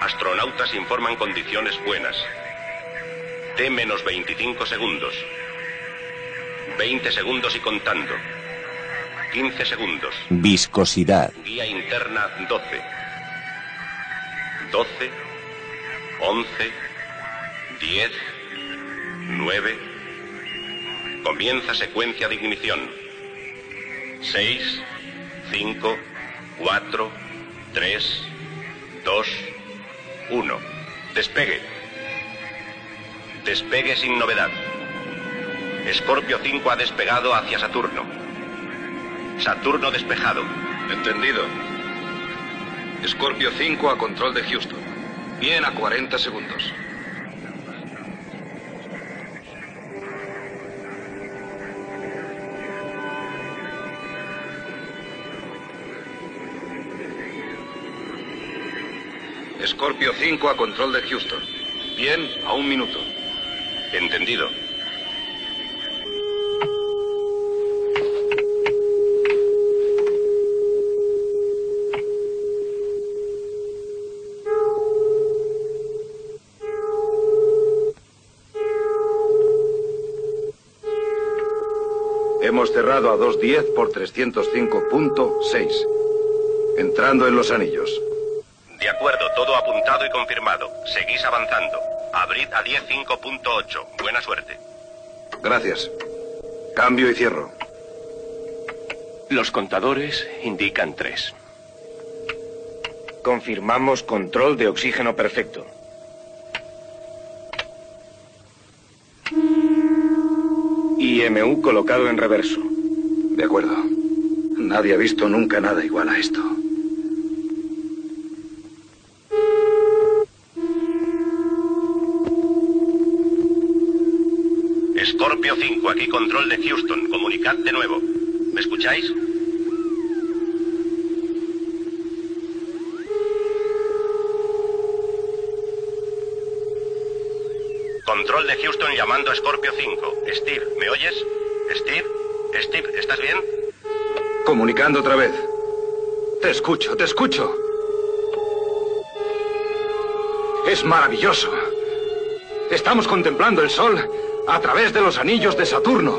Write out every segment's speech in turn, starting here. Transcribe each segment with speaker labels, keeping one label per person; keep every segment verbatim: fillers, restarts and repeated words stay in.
Speaker 1: Astronautas informan condiciones buenas. T menos veinticinco segundos. veinte segundos y contando. quince segundos.
Speaker 2: Viscosidad.
Speaker 1: Guía interna doce. doce. once. diez. nueve. Comienza secuencia de ignición. seis. cinco. cuatro. tres. dos. uno. Despegue. Despegue sin novedad. Escorpio cinco ha despegado hacia Saturno. Saturno despejado.
Speaker 3: Entendido. Escorpio cinco a control de Houston. Bien a cuarenta segundos. Escorpio cinco a control de Houston. Bien a un minuto.
Speaker 1: Entendido.
Speaker 3: Hemos cerrado a doscientos diez por trescientos cinco punto seis. Entrando en los anillos.
Speaker 1: De acuerdo, todo apuntado y confirmado. Seguís avanzando. Abrid a diez cinco punto ocho. Buena suerte.
Speaker 3: Gracias. Cambio y cierro.
Speaker 4: Los contadores indican tres.
Speaker 5: Confirmamos control de oxígeno perfecto. I M U colocado en reverso.
Speaker 3: De acuerdo. Nadie ha visto nunca nada igual a esto.
Speaker 1: Escorpio cinco, aquí control de Houston. Comunicad de nuevo. ¿Me escucháis? Control de Houston llamando a Escorpio cinco. Steve, ¿me oyes? Steve, Steve, ¿estás bien?
Speaker 3: Comunicando otra vez. Te escucho, te escucho. Es maravilloso. Estamos contemplando el Sol a través de los anillos de Saturno.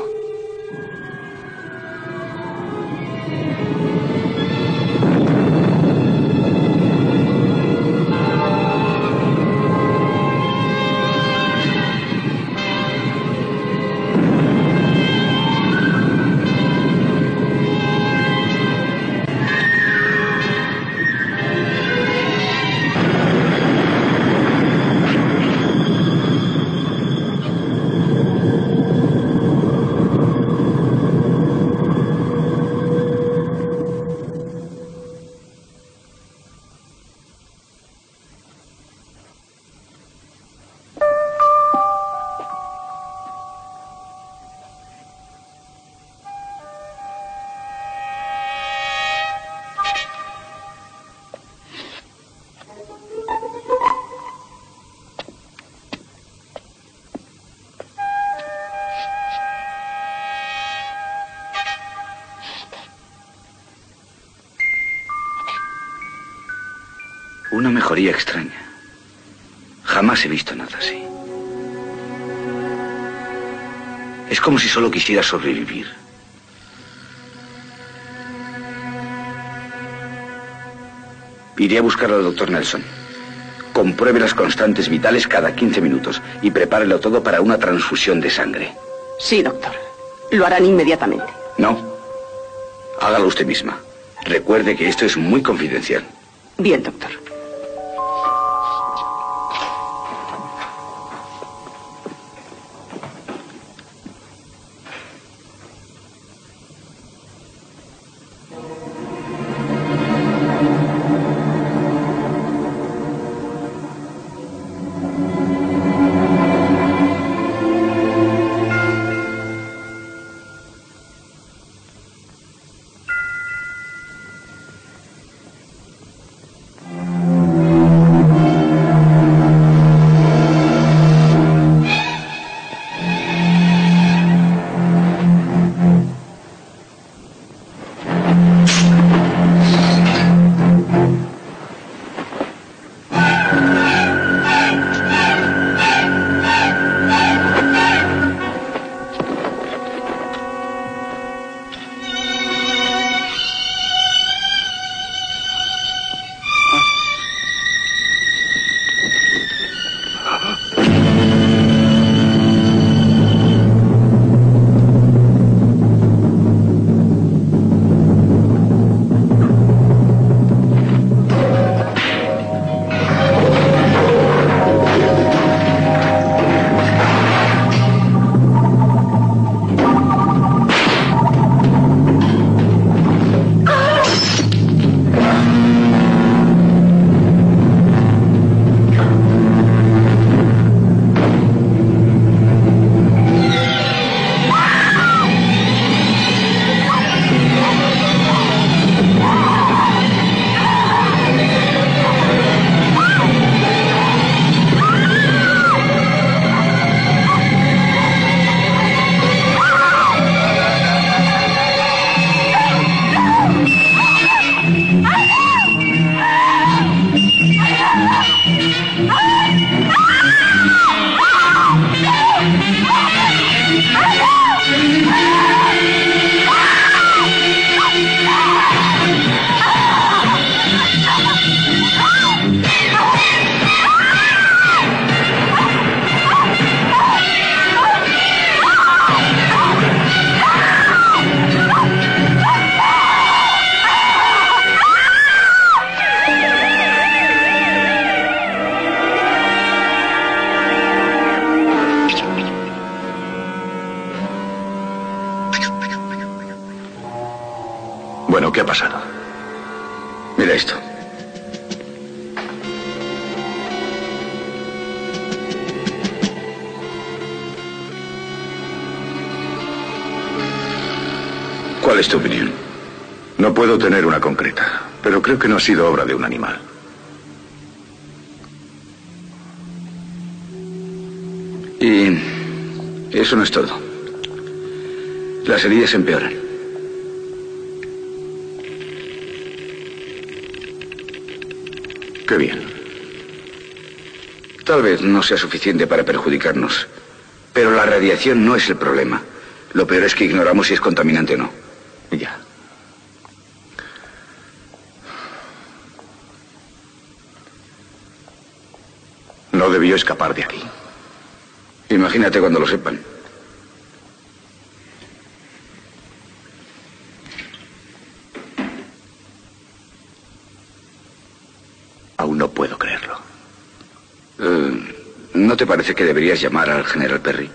Speaker 6: Una mejoría extraña. Jamás he visto nada así. Es como si solo quisiera sobrevivir. Iré a buscar al doctor Nelson. Compruebe las constantes vitales cada quince minutos y prepárelo todo para una transfusión de sangre.
Speaker 7: Sí, doctor. Lo harán inmediatamente.
Speaker 6: No. Hágalo usted misma. Recuerde que esto es muy confidencial.
Speaker 7: Bien, doctor.
Speaker 3: Bueno, ¿qué ha pasado?
Speaker 6: Mira esto. ¿Cuál es tu opinión?
Speaker 3: No puedo tener una concreta, pero creo que no ha sido obra de un animal.
Speaker 6: Y eso no es todo. Las heridas empeoran.
Speaker 3: Qué bien.
Speaker 6: Tal vez no sea suficiente para perjudicarnos, pero la radiación no es el problema. Lo peor es que ignoramos si es contaminante o no.
Speaker 3: Ya. No debió escapar de aquí.
Speaker 6: Imagínate cuando lo sepan.
Speaker 3: Aún no puedo creerlo.
Speaker 6: Eh, ¿No te parece que deberías llamar al general Perry?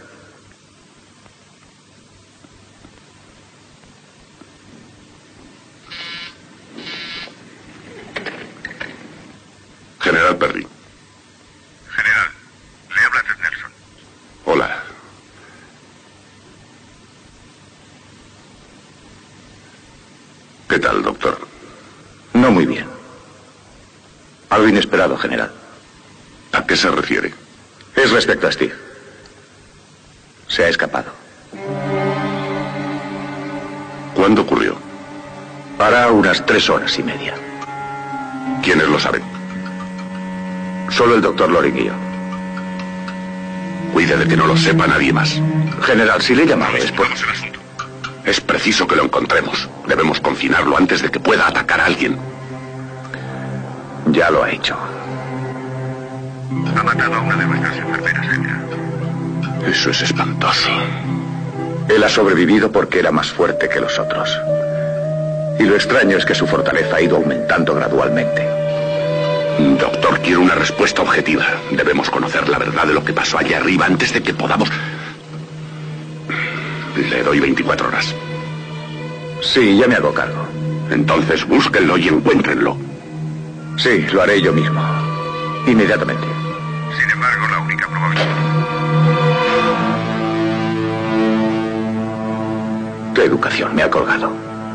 Speaker 3: General Perry.
Speaker 2: General, le habla Ted Nelson.
Speaker 3: Hola. ¿Qué tal, doctor? No muy bien. Algo inesperado, general. ¿A qué se refiere? Es respecto a Steve. Se ha escapado. ¿Cuándo ocurrió? Hará unas tres horas y media. ¿Quiénes lo saben? Solo el doctor Loring y yo. Cuide de que no lo sepa nadie más. General, si le he llamado es por... el asunto. Es preciso que lo encontremos. Debemos confinarlo antes de que pueda atacar a alguien. Ya lo ha hecho.
Speaker 2: Ha matado a una de nuestras enfermeras, general.
Speaker 3: Eso es espantoso. Él ha sobrevivido porque era más fuerte que los otros. Y lo extraño es que su fortaleza ha ido aumentando gradualmente. Doctor, quiero una respuesta objetiva. Debemos conocer la verdad de lo que pasó allá arriba antes de que podamos... Le doy veinticuatro horas. Sí, ya me hago cargo. Entonces búsquenlo y encuéntrenlo. Sí, lo haré yo mismo. Inmediatamente.
Speaker 2: Sin embargo, la única probabilidad...
Speaker 3: Qué educación, me ha colgado.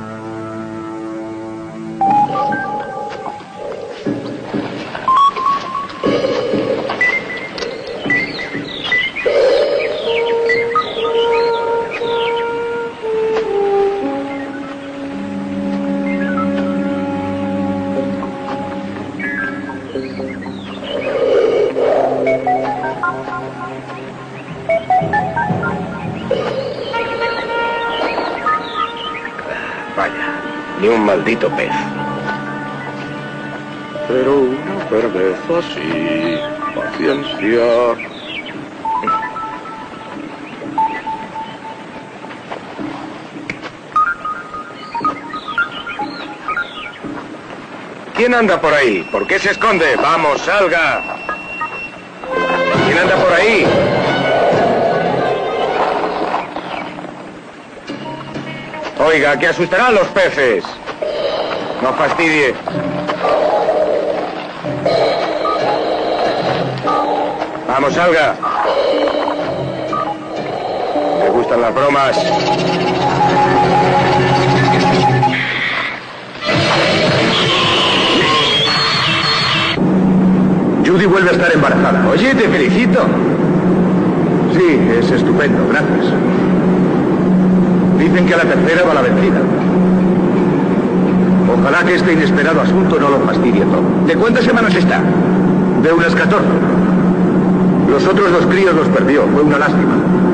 Speaker 3: Ni un maldito pez. Pero una cerveza sí. Paciencia. ¿Quién anda por ahí? ¿Por qué se esconde? Vamos, salga. ¿Quién anda por ahí? Oiga, que asustarán los peces. No fastidie. Vamos, salga. Me gustan las bromas. Judy vuelve a estar embarazada. Oye, te felicito. Sí, es estupendo, gracias. Dicen que a la tercera va la vencida. Ojalá que este inesperado asunto no lo fastidie todo. ¿De cuántas semanas está? De unas catorce. Los otros dos críos los perdió. Fue una lástima.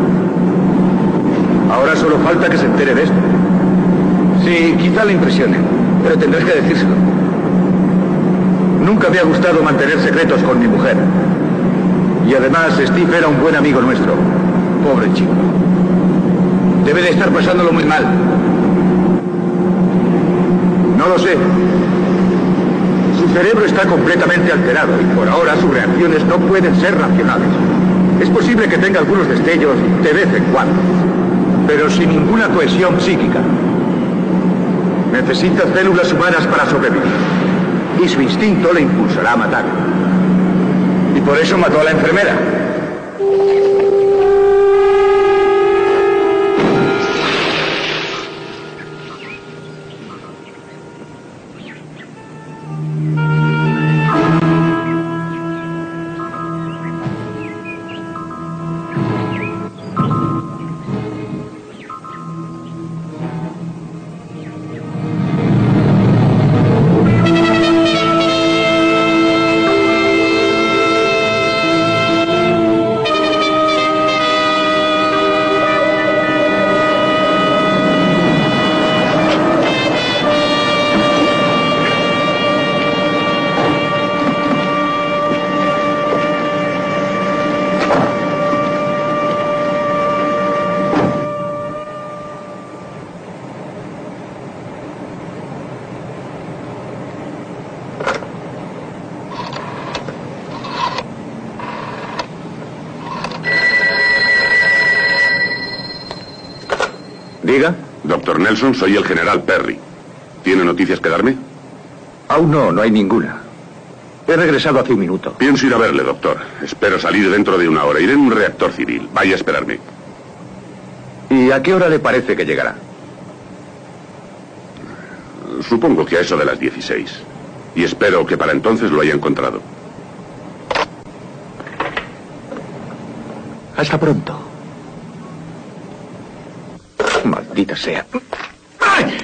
Speaker 3: Ahora solo falta que se entere de esto. Sí, quizá le impresione, pero tendrás que decírselo. Nunca me ha gustado mantener secretos con mi mujer. Y además, Steve era un buen amigo nuestro. Pobre chico. Debe de estar pasándolo muy mal. No lo sé. Su cerebro está completamente alterado y por ahora sus reacciones no pueden ser racionales. Es posible que tenga algunos destellos de vez en cuando, pero sin ninguna cohesión psíquica. Necesita células humanas para sobrevivir. Y su instinto le impulsará a matar. Y por eso mató a la enfermera. Diga.
Speaker 8: Doctor Nelson, soy el general Perry. ¿Tiene noticias que darme?
Speaker 3: Aún no, no hay ninguna. He regresado hace un minuto.
Speaker 8: Pienso ir a verle, doctor. Espero salir dentro de una hora. Iré en un reactor civil. Vaya a esperarme.
Speaker 3: ¿Y a qué hora le parece que llegará?
Speaker 8: Supongo que a eso de las dieciséis. Y espero que para entonces lo haya encontrado.
Speaker 3: Hasta pronto. Maldita sea. ¡Ay!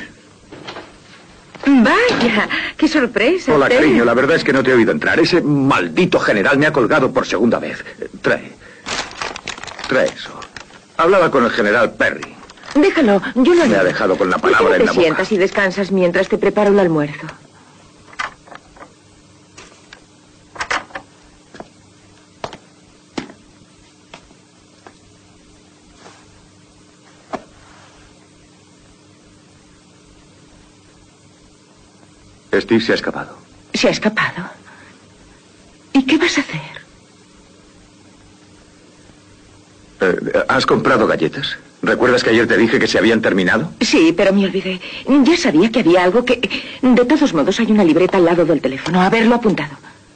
Speaker 9: Vaya, qué sorpresa.
Speaker 3: Hola,
Speaker 9: Ted.
Speaker 3: cariño. La verdad es que no te he oído entrar. Ese maldito general me ha colgado por segunda vez. Trae. Trae eso. Hablaba con el general Perry.
Speaker 9: Déjalo, yo lo haré.
Speaker 3: Me ha dejado con la
Speaker 9: ¿Por qué
Speaker 3: palabra
Speaker 9: no
Speaker 3: en
Speaker 9: te
Speaker 3: la boca?
Speaker 9: sientas y descansas mientras te preparo el almuerzo?
Speaker 3: Steve se ha escapado.
Speaker 9: ¿Se ha escapado? ¿Y qué vas a hacer?
Speaker 3: Eh, ¿Has comprado galletas? ¿Recuerdas que ayer te dije que se habían terminado?
Speaker 9: Sí, pero me olvidé. Ya sabía que había algo que... De todos modos, hay una libreta al lado del teléfono. Haberlo apuntado.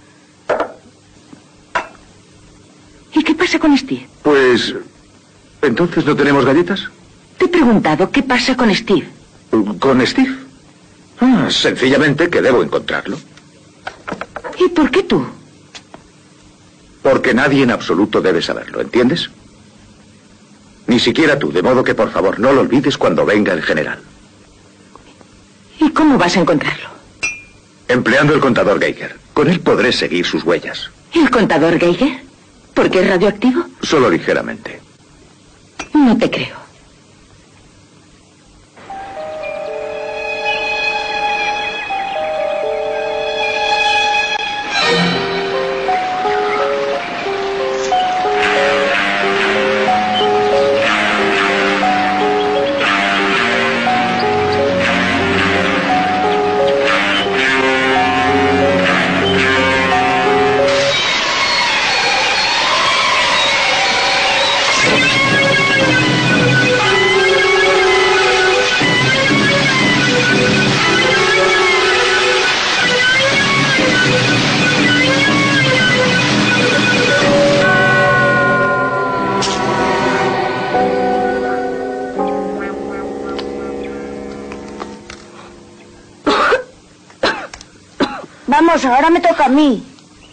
Speaker 9: ¿Y qué pasa con Steve?
Speaker 3: Pues... ¿entonces no tenemos galletas?
Speaker 9: Te he preguntado qué pasa con Steve.
Speaker 3: ¿Con Steve? Ah, sencillamente que debo encontrarlo.
Speaker 9: ¿Y por qué tú?
Speaker 3: Porque nadie en absoluto debe saberlo, ¿entiendes? Ni siquiera tú, de modo que por favor no lo olvides cuando venga el general.
Speaker 9: ¿Y cómo vas a encontrarlo?
Speaker 3: Empleando el contador Geiger. Con él podré seguir sus huellas.
Speaker 9: ¿El contador Geiger? ¿Por qué es radioactivo?
Speaker 3: Solo ligeramente.
Speaker 9: No te creo.
Speaker 10: Vamos, ahora me toca a mí.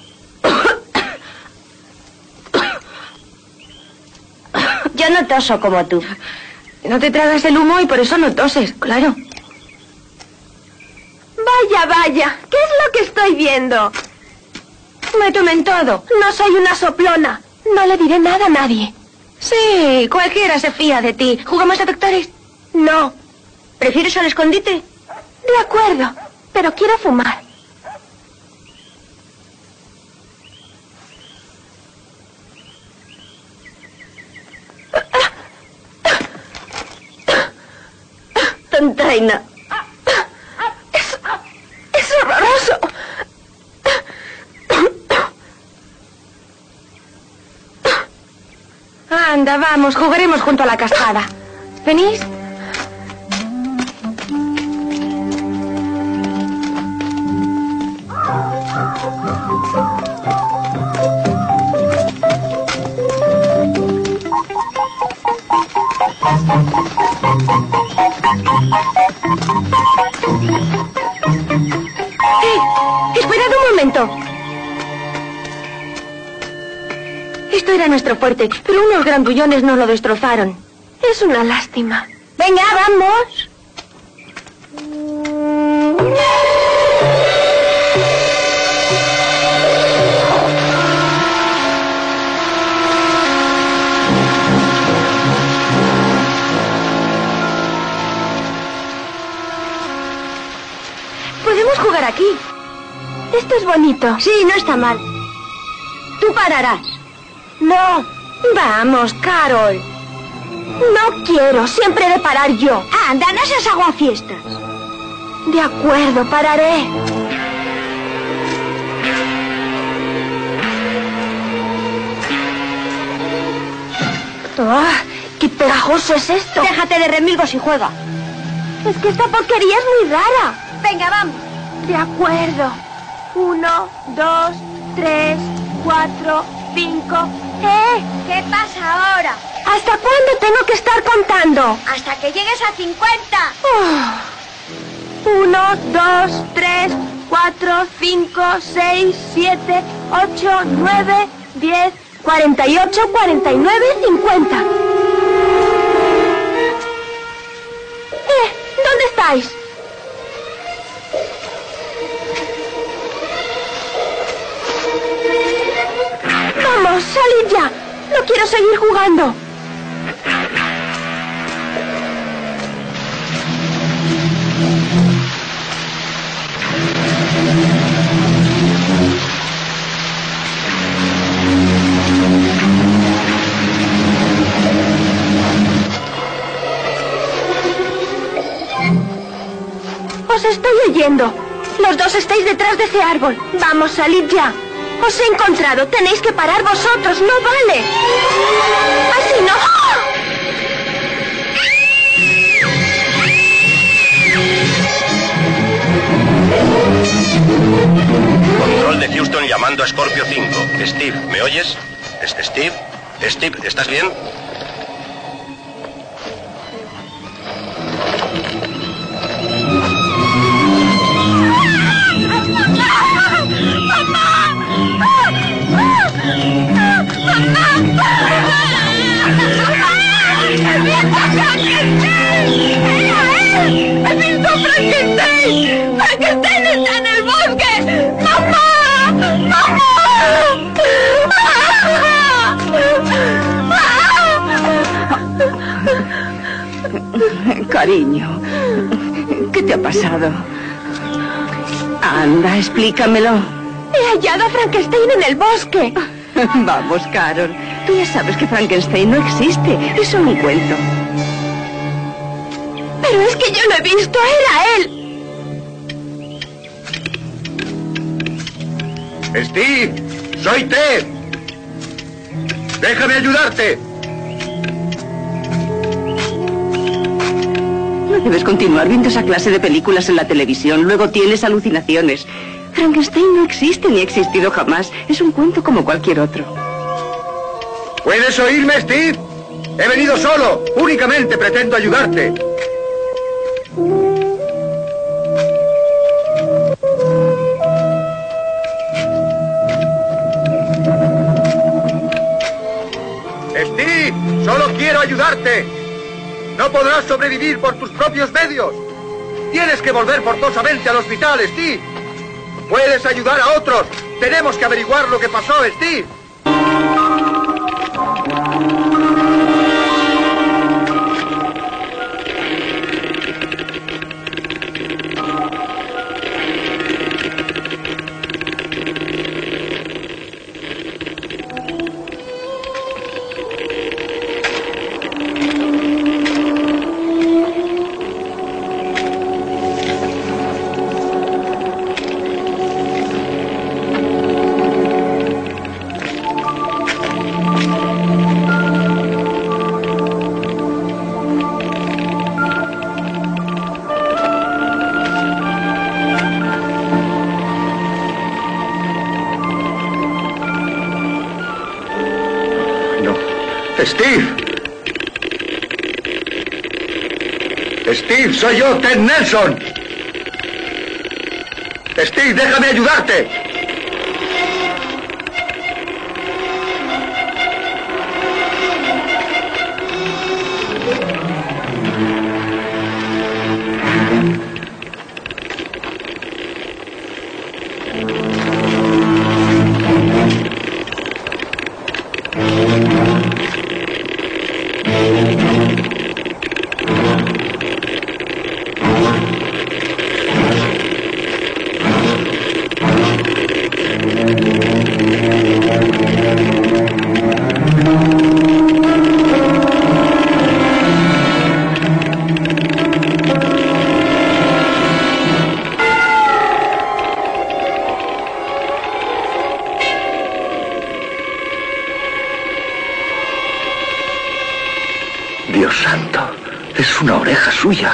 Speaker 10: Yo no toso como tú.
Speaker 9: No te tragas el humo y por eso no toses, claro.
Speaker 10: Vaya, vaya, ¿qué es lo que estoy viendo?
Speaker 9: Me tomen todo.
Speaker 10: No soy una soplona. No le diré nada a nadie.
Speaker 9: Sí, cualquiera se fía de ti. ¿Jugamos a doctores?
Speaker 10: No.
Speaker 9: ¿Prefieres al escondite?
Speaker 10: De acuerdo, pero quiero fumar. Tontaina.
Speaker 9: Es, es horroroso. Anda, vamos, jugaremos junto a la cascada. ¿Venís?
Speaker 10: ¡Eh! ¡Esperad un momento! Esto era nuestro fuerte, pero unos grandullones nos lo destrozaron. Es una lástima. ¡Venga, vamos! Podemos jugar aquí. Esto es bonito. Sí, no está mal. Tú pararás. No. Vamos, Carol. No quiero. Siempre he de parar yo. Anda, no seas aguafiestas. De acuerdo, pararé. Oh, ¡qué pegajoso es esto! Déjate de remilgos y juega. Es que esta porquería es muy rara. Venga, vamos. De acuerdo. Uno, dos, tres, cuatro, cinco... ¿Eh? ¿Qué pasa ahora? ¿Hasta cuándo tengo que estar contando? Hasta que llegues a cincuenta. Oh. Uno, dos, tres, cuatro, cinco, seis, siete, ocho, nueve, diez, cuarenta y ocho, cuarenta y nueve, cincuenta. ¿Eh? ¿Dónde estáis? Vamos, salid ya. No quiero seguir jugando. Os estoy oyendo. Los dos estáis detrás de ese árbol. Vamos, salid ya. Os he encontrado. Tenéis que parar vosotros. No vale. Así no.
Speaker 1: Control de Houston llamando a Scorpio cinco. Steve, ¿me oyes? Steve, Steve, ¿estás bien?
Speaker 10: ¡He visto a Frankenstein! ¡Frankenstein está en el bosque! ¡Mamá! ¡Mamá!
Speaker 9: Cariño, ¿qué te ha pasado? Anda, explícamelo.
Speaker 10: He hallado a Frankenstein en el bosque.
Speaker 9: Vamos, Carol. Tú ya sabes que Frankenstein no existe. Es solo un cuento.
Speaker 10: Pero es que yo lo he visto. Era él.
Speaker 3: Steve, soy Ted. Déjame ayudarte.
Speaker 9: No debes continuar viendo esa clase de películas en la televisión. Luego tienes alucinaciones. Frankenstein no existe ni ha existido jamás. Es un cuento como cualquier otro.
Speaker 3: ¿Puedes oírme, Steve? He venido solo. Únicamente pretendo ayudarte. Steve, solo quiero ayudarte. No podrás sobrevivir por tus propios medios. Tienes que volver forzosamente al hospital, Steve. Puedes ayudar a otros. Tenemos que averiguar lo que pasó, Steve. Steve. Steve, soy yo, Ted Nelson. Steve, déjame ayudarte. Dios santo, es una oreja suya.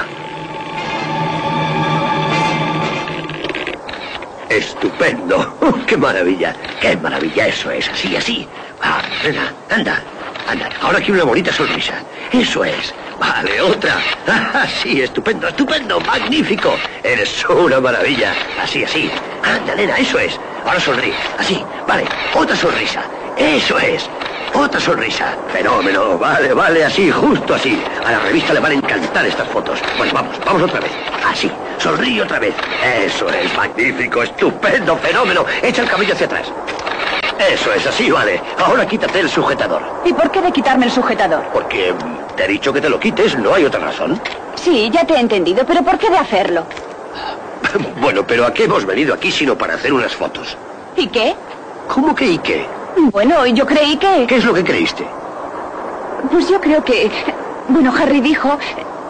Speaker 3: Estupendo. ¡Qué maravilla! ¡Qué maravilla! Eso es, así, así. Ah, anda, anda, anda. Ahora quiero una bonita sonrisa. Eso es. Vale, otra. Ah, sí, estupendo, estupendo, magnífico. Eres una maravilla. Así, así. Anda, nena, eso es. Ahora sonríe. Así, vale. Otra sonrisa. Eso es. Otra sonrisa. Fenómeno. Vale, vale, así, justo así. A la revista le van a encantar estas fotos. Bueno, vamos, vamos otra vez. Así. Sonríe otra vez. Eso es, magnífico, estupendo, fenómeno. Echa el cabello hacia atrás. Eso es, así, vale. Ahora quítate el sujetador.
Speaker 9: ¿Y por qué de quitarme el sujetador?
Speaker 3: Porque te he dicho que te lo quites, no hay otra razón.
Speaker 9: Sí, ya te he entendido, pero ¿por qué de hacerlo?
Speaker 3: Bueno, pero ¿a qué hemos venido aquí sino para hacer unas fotos?
Speaker 9: ¿Y qué?
Speaker 3: ¿Cómo que y qué?
Speaker 9: Bueno, yo creí que...
Speaker 3: ¿Qué es lo que creíste?
Speaker 9: Pues yo creo que... Bueno, Harry dijo...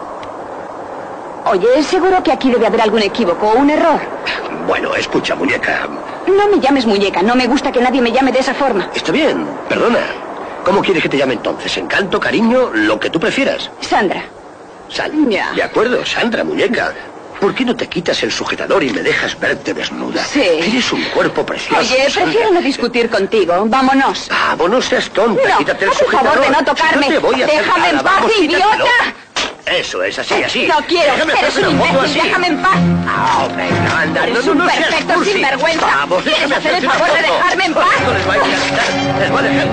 Speaker 9: Oye, seguro que aquí debe haber algún equívoco o un error.
Speaker 3: Bueno, escucha, muñeca.
Speaker 9: No me llames muñeca, no me gusta que nadie me llame de esa forma.
Speaker 3: Está bien, perdona. ¿Cómo quieres que te llame entonces? ¿Encanto, cariño, lo que tú prefieras?
Speaker 9: Sandra.
Speaker 3: Sandra.
Speaker 9: Ya.
Speaker 3: De acuerdo, Sandra, muñeca. ¿Por qué no te quitas el sujetador y me dejas verte desnuda?
Speaker 9: Sí.
Speaker 3: Tienes un cuerpo precioso.
Speaker 9: Oye,
Speaker 3: Sandra.
Speaker 9: prefiero no discutir contigo. Vámonos.
Speaker 3: Vamos, no seas tonta.
Speaker 9: No,
Speaker 3: Quítate el
Speaker 9: haz el
Speaker 3: sujetador.
Speaker 9: favor de no tocarme.
Speaker 3: Si no te voy a hacer
Speaker 9: Déjame
Speaker 3: nada.
Speaker 9: en paz,
Speaker 3: Vamos, quítatelo.
Speaker 9: idiota.
Speaker 3: Eso es, así, así.
Speaker 9: No quiero,
Speaker 3: Déjame
Speaker 9: eres
Speaker 3: hacerme
Speaker 9: un
Speaker 3: una foto
Speaker 9: imbécil,
Speaker 3: así.
Speaker 9: déjame en paz.
Speaker 3: Ah, venga, anda,
Speaker 9: Eres
Speaker 3: no, no,
Speaker 9: un
Speaker 3: no seas
Speaker 9: perfecto
Speaker 3: cursi.
Speaker 9: sinvergüenza.
Speaker 3: Vamos,
Speaker 9: ¿Quieres
Speaker 3: déjame
Speaker 9: hacer el
Speaker 3: hacerte
Speaker 9: favor
Speaker 3: una
Speaker 9: de
Speaker 3: foto.
Speaker 9: dejarme en paz?
Speaker 3: Esto les va a encantar. Les va a dejar...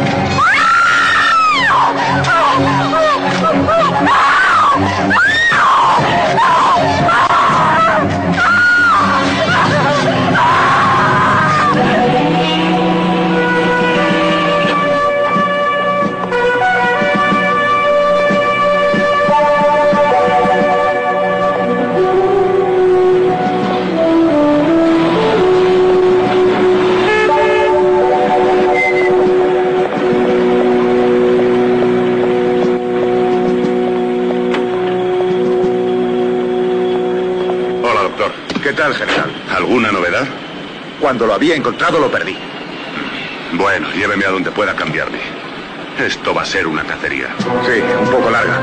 Speaker 8: ¿Qué tal, general? ¿Alguna novedad?
Speaker 3: Cuando lo había encontrado, lo perdí.
Speaker 8: Bueno, lléveme a donde pueda cambiarme. Esto va a ser una cacería.
Speaker 3: Sí, un poco larga.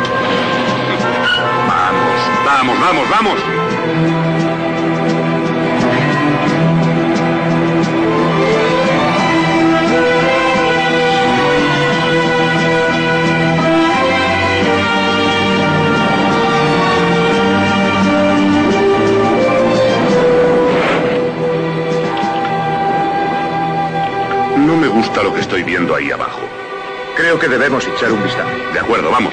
Speaker 8: Vamos, vamos, vamos, vamos. No me gusta lo que estoy viendo ahí abajo.
Speaker 3: Creo que debemos echar un vistazo.
Speaker 8: De acuerdo, vamos.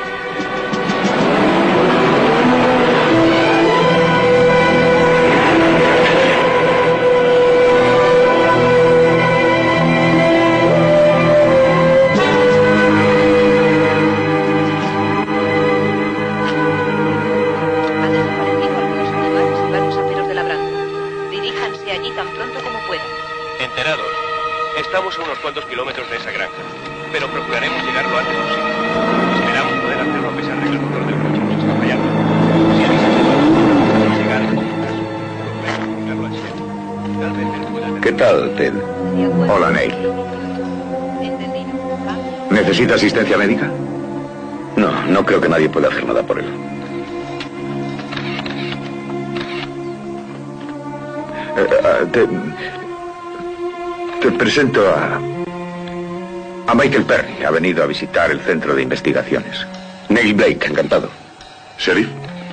Speaker 11: Han desaparecido algunos animales y varios aperos de labranza. Diríjanse allí tan pronto como puedan.
Speaker 4: Enterados. Estamos a unos cuantos kilómetros de esa granja, pero procuraremos llegar lo antes posible. Esperamos poder hacerlo a pesar de que el motor del coche nos está fallando. Si avisas de nuevo, podemos llegar en todo caso. Procuraremos encontrarlo al cielo. Tal vez él pueda...
Speaker 3: ¿Qué tal, Ted? Hola, Neil. ¿Necesita asistencia médica? No, no creo que nadie pueda hacer nada por él. Eh, eh, te, te presento a... a Michael Perry. Ha venido a visitar el centro de investigaciones. Neil Blake, encantado. Sheriff.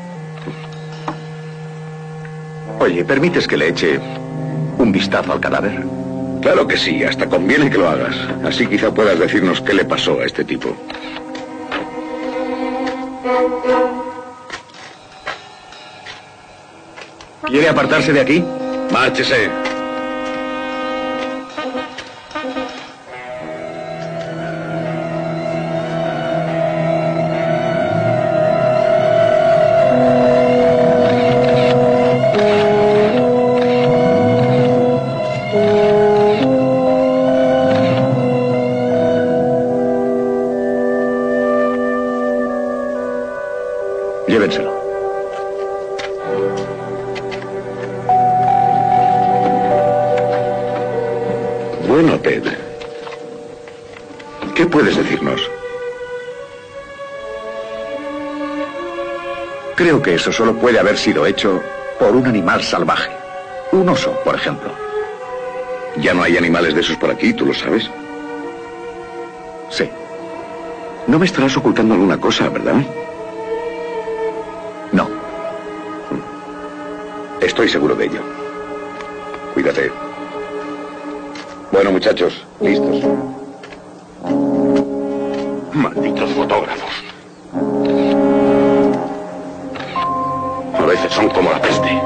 Speaker 3: Oye, ¿permites que le eche un vistazo al cadáver?
Speaker 6: Claro que sí, hasta conviene que lo hagas. Así quizá puedas decirnos qué le pasó a este tipo.
Speaker 3: ¿Quiere apartarse de aquí?
Speaker 6: Márchese.
Speaker 3: Llévenselo.
Speaker 6: Bueno, Ted. ¿Qué puedes decirnos?
Speaker 3: Creo que eso solo puede haber sido hecho por un animal salvaje. Un oso, por ejemplo.
Speaker 6: Ya no hay animales de esos por aquí, ¿tú lo sabes?
Speaker 3: Sí.
Speaker 6: No me estarás ocultando alguna cosa, ¿verdad?
Speaker 3: No.
Speaker 6: Estoy seguro de ello. Cuídate. Bueno, muchachos, listos.
Speaker 8: Malditos fotógrafos. A veces son como la peste.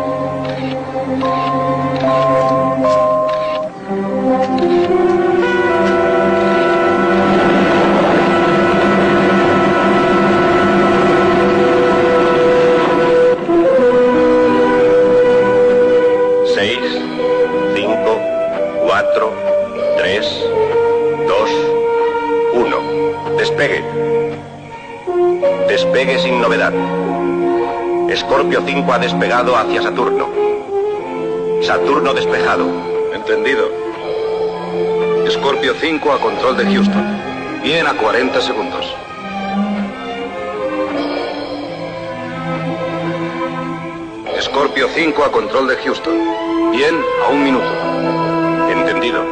Speaker 1: Seis, cinco, cuatro, tres, dos, uno. Despegue. Despegue sin novedad. Escorpio cinco ha despegado hacia Saturno. Saturno despejado.
Speaker 12: Entendido. Escorpio cinco a control de Houston. Bien a cuarenta segundos. Escorpio cinco a control de Houston. Bien a un minuto.
Speaker 1: Entendido.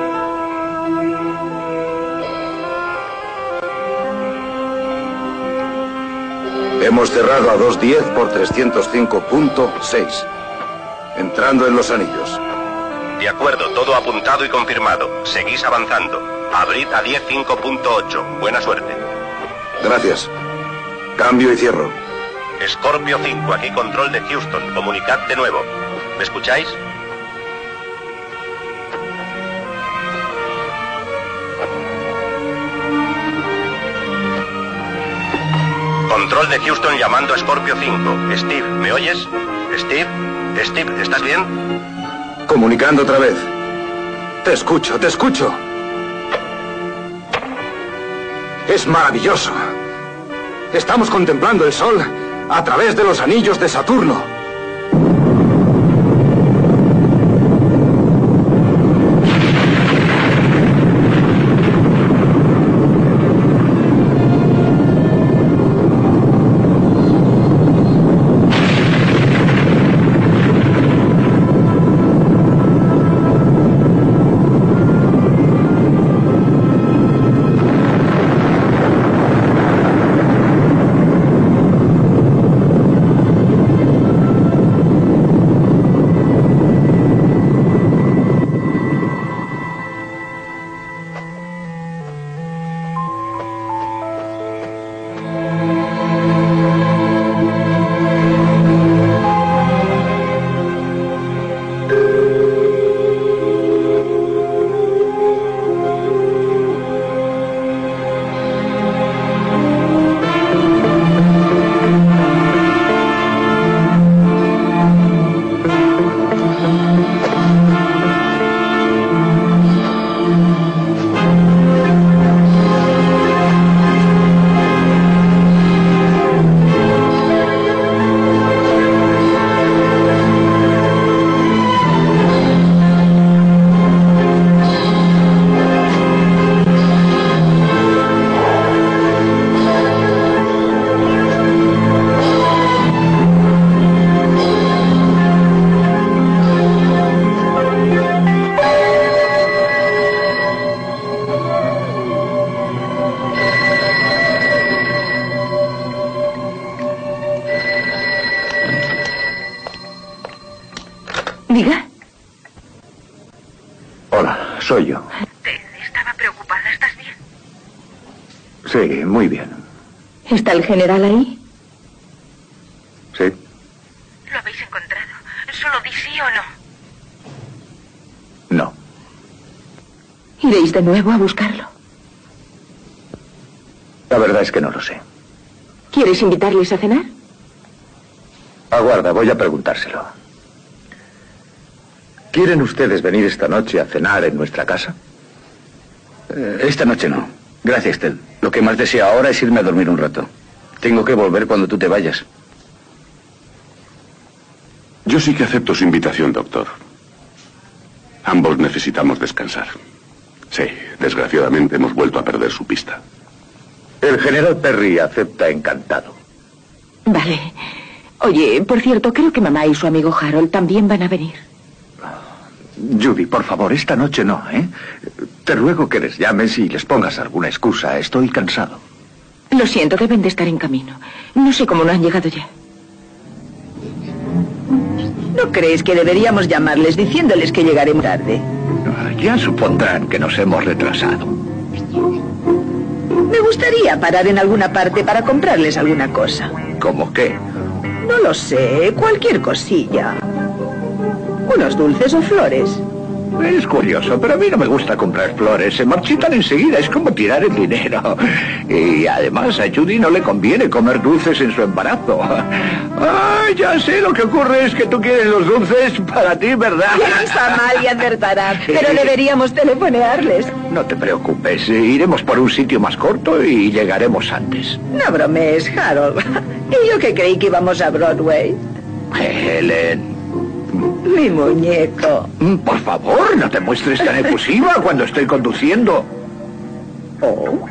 Speaker 12: Hemos cerrado a doscientos diez por trescientos cinco punto seis. Entrando en los anillos.
Speaker 1: De acuerdo, todo apuntado y confirmado. Seguís avanzando. Abrid a diez cinco punto ocho. Buena suerte.
Speaker 12: Gracias. Cambio y cierro.
Speaker 1: Escorpio cinco, aquí control de Houston. Comunicad de nuevo. ¿Me escucháis? Control de Houston llamando a Escorpio cinco. Steve, ¿me oyes? Steve, Steve, ¿estás bien?
Speaker 12: Comunicando otra vez. Te escucho, te escucho. Es maravilloso. Estamos contemplando el sol a través de los anillos de Saturno.
Speaker 3: soy yo.
Speaker 11: Ted, estaba preocupada. ¿Estás bien?
Speaker 3: Sí, muy bien.
Speaker 13: ¿Está el general ahí?
Speaker 3: Sí.
Speaker 11: ¿Lo habéis encontrado? Solo di sí o no.
Speaker 3: No.
Speaker 13: ¿Iréis de nuevo a buscarlo?
Speaker 3: La verdad es que no lo sé.
Speaker 13: ¿Quieres invitarles a cenar?
Speaker 3: Aguarda, voy a preguntárselo. ¿Quieren ustedes venir esta noche a cenar en nuestra casa?
Speaker 6: Eh, esta noche no. Gracias, Ted. Lo que más deseo ahora es irme a dormir un rato. Tengo que volver cuando tú te vayas.
Speaker 8: Yo sí que acepto su invitación, doctor. Ambos necesitamos descansar. Sí, desgraciadamente hemos vuelto a perder su pista.
Speaker 3: El general Perry acepta encantado.
Speaker 13: Vale. Oye, por cierto, creo que mamá y su amigo Harold también van a venir.
Speaker 3: Judy, por favor, esta noche no, ¿eh? Te ruego que les llames y les pongas alguna excusa. Estoy cansado.
Speaker 13: Lo siento, deben de estar en camino. No sé cómo no han llegado ya.
Speaker 9: ¿No crees que deberíamos llamarles diciéndoles que llegaremos tarde?
Speaker 3: Ya supondrán que nos hemos retrasado.
Speaker 9: Me gustaría parar en alguna parte para comprarles alguna cosa.
Speaker 3: ¿Cómo qué?
Speaker 9: No lo sé, cualquier cosilla. Unos dulces o flores.
Speaker 3: Es curioso, pero a mí no me gusta comprar flores. Se marchitan enseguida, es como tirar el dinero. Y además a Judy no le conviene comer dulces en su embarazo. Ah, ya sé, lo que ocurre es que tú quieres los dulces para ti, ¿verdad?
Speaker 9: Piensa mal y acertará, pero deberíamos telefonearles.
Speaker 3: No te preocupes, iremos por un sitio más corto y llegaremos antes.
Speaker 9: No bromees, Harold. Y yo que creí que íbamos a Broadway.
Speaker 3: Helen.
Speaker 9: Mi muñeco.
Speaker 3: Por favor, no te muestres tan efusiva cuando estoy conduciendo.
Speaker 9: Oh.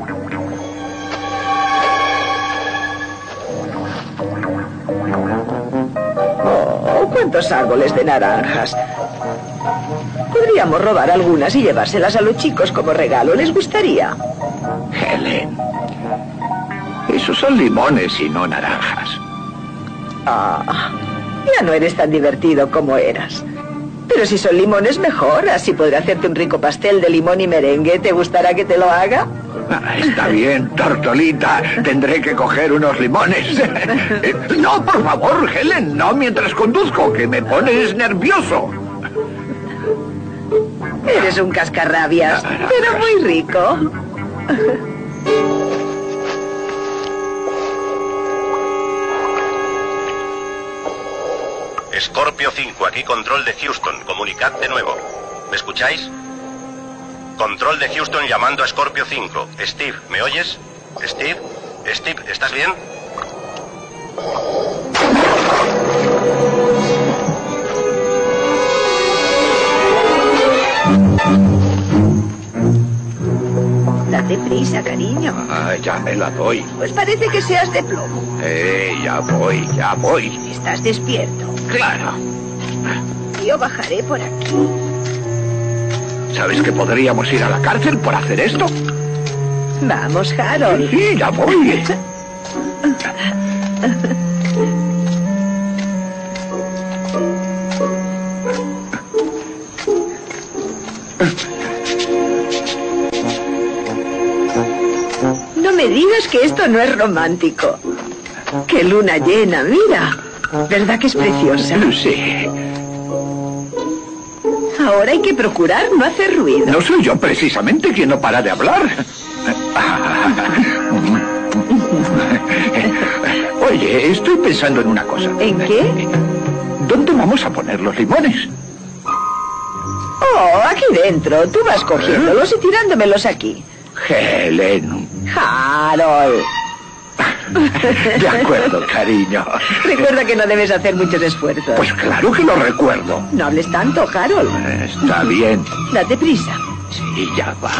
Speaker 9: Oh, cuántos árboles de naranjas. Podríamos robar algunas y llevárselas a los chicos como regalo. ¿Les gustaría?
Speaker 3: Helen, esos son limones y no naranjas.
Speaker 9: Ah, ya no eres tan divertido como eras. Pero si son limones, mejor. Así podré hacerte un rico pastel de limón y merengue. ¿Te gustará que te lo haga?
Speaker 3: Ah, está bien, Tortolita. Tendré que coger unos limones. No, por favor, Helen, no mientras conduzco, que me pones nervioso.
Speaker 9: Eres un cascarrabias, pero muy rico.
Speaker 1: Scorpio cinco, aquí control de Houston. Comunicad de nuevo. ¿Me escucháis? Control de Houston llamando a Scorpio cinco. Steve, ¿me oyes? Steve, Steve, ¿estás bien?
Speaker 9: Date prisa, cariño.
Speaker 3: Ah, ya me la doy.
Speaker 9: Pues parece que seas de plomo.
Speaker 3: Eh, ya voy, ya voy.
Speaker 9: Estás despierto.
Speaker 3: Claro.
Speaker 9: Yo bajaré por aquí.
Speaker 3: ¿Sabes que podríamos ir a la cárcel por hacer esto?
Speaker 9: Vamos, Harold.
Speaker 3: Sí, ya voy.
Speaker 9: No me digas que esto no es romántico. ¡Qué luna llena! Mira. ¿Verdad que es preciosa?
Speaker 3: Sí.
Speaker 9: Ahora hay que procurar no hacer ruido.
Speaker 3: No soy yo precisamente quien no para de hablar. Oye, estoy pensando en una cosa.
Speaker 9: ¿En qué?
Speaker 3: ¿Dónde vamos a poner los limones?
Speaker 9: Oh, aquí dentro. Tú vas cogiéndolos y tirándomelos aquí.
Speaker 3: Helen.
Speaker 9: Harold.
Speaker 3: De acuerdo, cariño.
Speaker 9: Recuerda que no debes hacer muchos esfuerzos.
Speaker 3: Pues claro que lo recuerdo.
Speaker 9: No hables tanto, Harold.
Speaker 3: Está bien.
Speaker 9: Date prisa.
Speaker 3: Sí, ya va.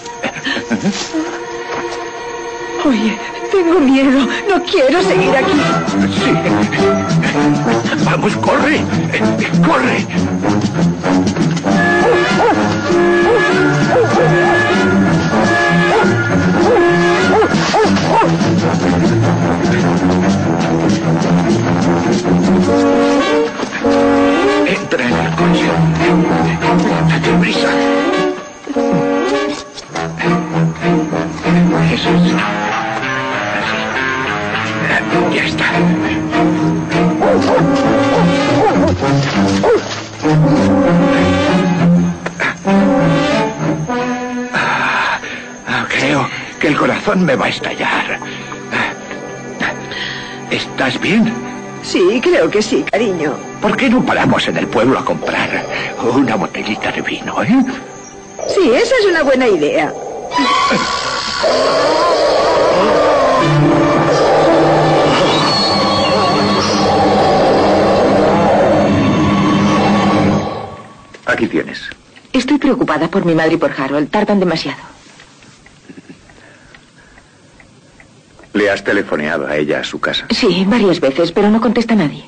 Speaker 9: Oye, tengo miedo. No quiero seguir aquí.
Speaker 3: Sí. Vamos, corre. Corre. Entra en el coche. Date prisa.
Speaker 12: Creo que el corazón me va a estallar. ¿Estás bien?
Speaker 9: Sí, creo que sí, cariño.
Speaker 12: ¿Por qué no paramos en el pueblo a comprar una botellita de vino, eh?
Speaker 9: Sí, esa es una buena idea.
Speaker 3: Aquí tienes.
Speaker 13: Estoy preocupada por mi madre y por Harold. Tardan demasiado.
Speaker 3: ¿Le has telefoneado a ella a su casa?
Speaker 13: Sí, varias veces, pero no contesta nadie.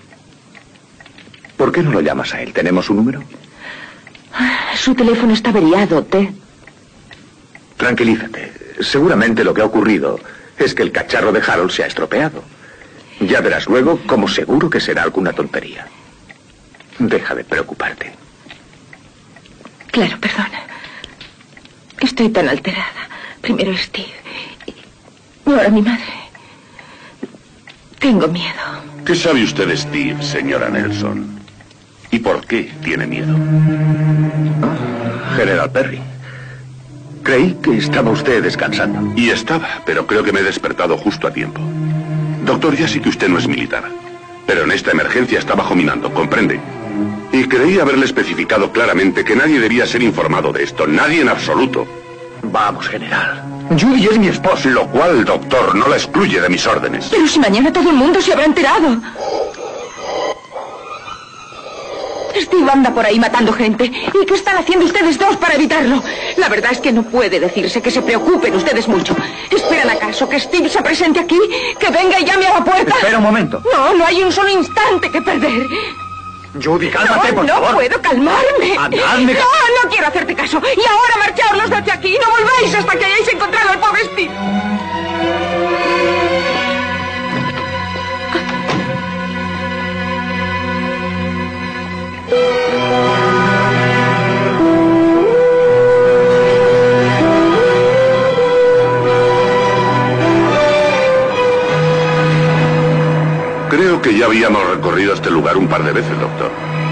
Speaker 3: ¿Por qué no lo llamas a él? ¿Tenemos su número?
Speaker 13: Su teléfono está averiado, Ted.
Speaker 3: Tranquilízate. Seguramente lo que ha ocurrido es que el cacharro de Harold se ha estropeado. Ya verás luego cómo seguro que será alguna tontería. Deja de preocuparte.
Speaker 13: Claro, perdona. Estoy tan alterada. Primero Steve y ahora mi madre. Tengo miedo.
Speaker 8: ¿Qué sabe usted de Steve, señora Nelson? ¿Y por qué tiene miedo?
Speaker 3: Oh, General Perry. Creí que estaba usted descansando.
Speaker 8: Y estaba, pero creo que me he despertado justo a tiempo. Doctor, ya sé que usted no es militar, pero en esta emergencia está bajo mi mando, ¿comprende? Y creí haberle especificado claramente que nadie debía ser informado de esto, nadie en absoluto.
Speaker 3: Vamos, general. Judy es mi esposa.
Speaker 8: Lo cual, doctor, no la excluye de mis órdenes.
Speaker 13: Pero si mañana todo el mundo se habrá enterado. Steve anda por ahí matando gente. ¿Y qué están haciendo ustedes dos para evitarlo? La verdad es que no puede decirse que se preocupen ustedes mucho. ¿Esperan acaso que Steve se presente aquí? ¿Que venga y llame a la puerta?
Speaker 12: Espera un momento.
Speaker 13: No, no hay un solo instante que perder.
Speaker 12: Judy, cálmate,
Speaker 13: no,
Speaker 12: por
Speaker 13: no
Speaker 12: favor.
Speaker 13: No puedo calmarme.
Speaker 12: Andadme.
Speaker 13: No, no quiero hacerte caso. Y ahora marchaos desde aquí. No volváis hasta que hayáis encontrado al pobre Steve.
Speaker 8: Creo que ya habíamos recorrido este lugar un par de veces, doctor.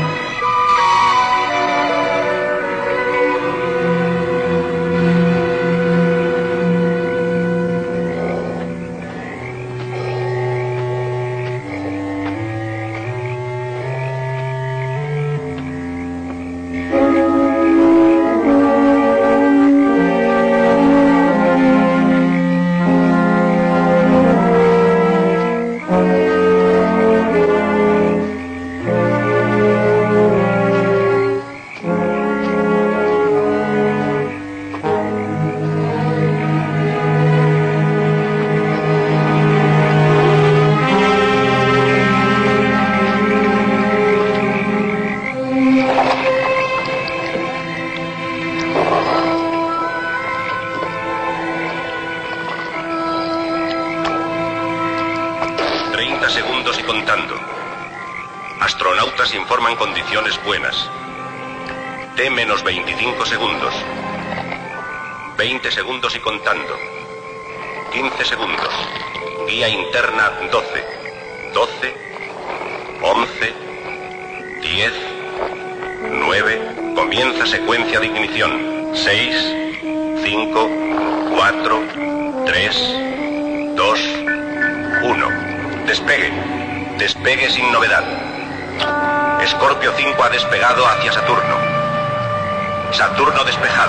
Speaker 1: Segundos y contando. Astronautas informan condiciones buenas. T menos veinticinco segundos. veinte segundos y contando. quince segundos. Guía interna doce. doce. once. diez. nueve. Comienza secuencia de ignición. seis. cinco. cuatro. tres. dos. uno. Despegue. Despegue sin novedad. Escorpio cinco ha despegado hacia Saturno. Saturno despejado.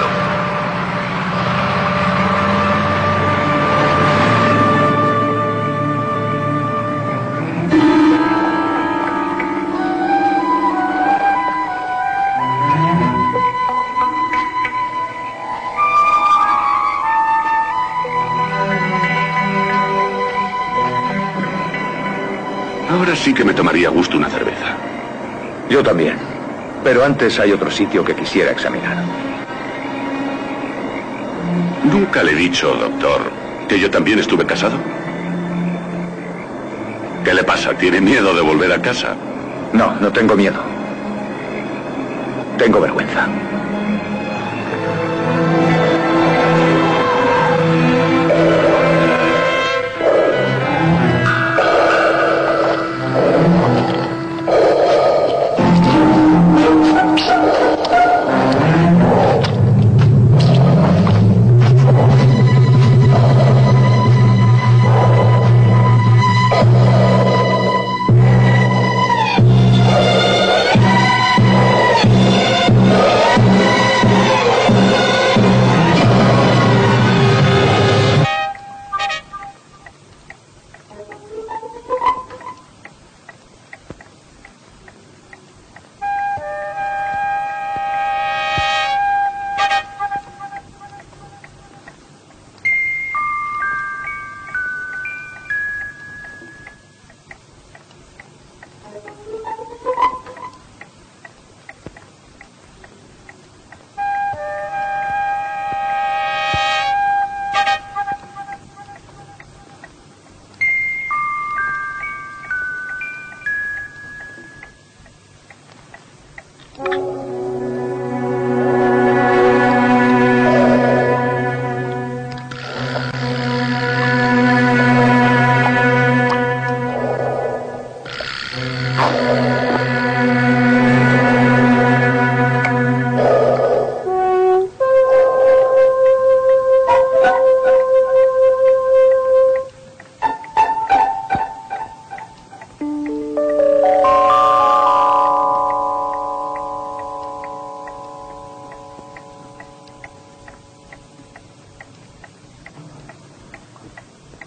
Speaker 8: Ahora sí que me tomaría gusto una cerveza.
Speaker 3: Yo también. Pero antes hay otro sitio que quisiera examinar.
Speaker 8: Nunca le he dicho, doctor, que yo también estuve casado. ¿Qué le pasa? ¿Tiene miedo de volver a casa?
Speaker 3: No, no tengo miedo. Tengo vergüenza.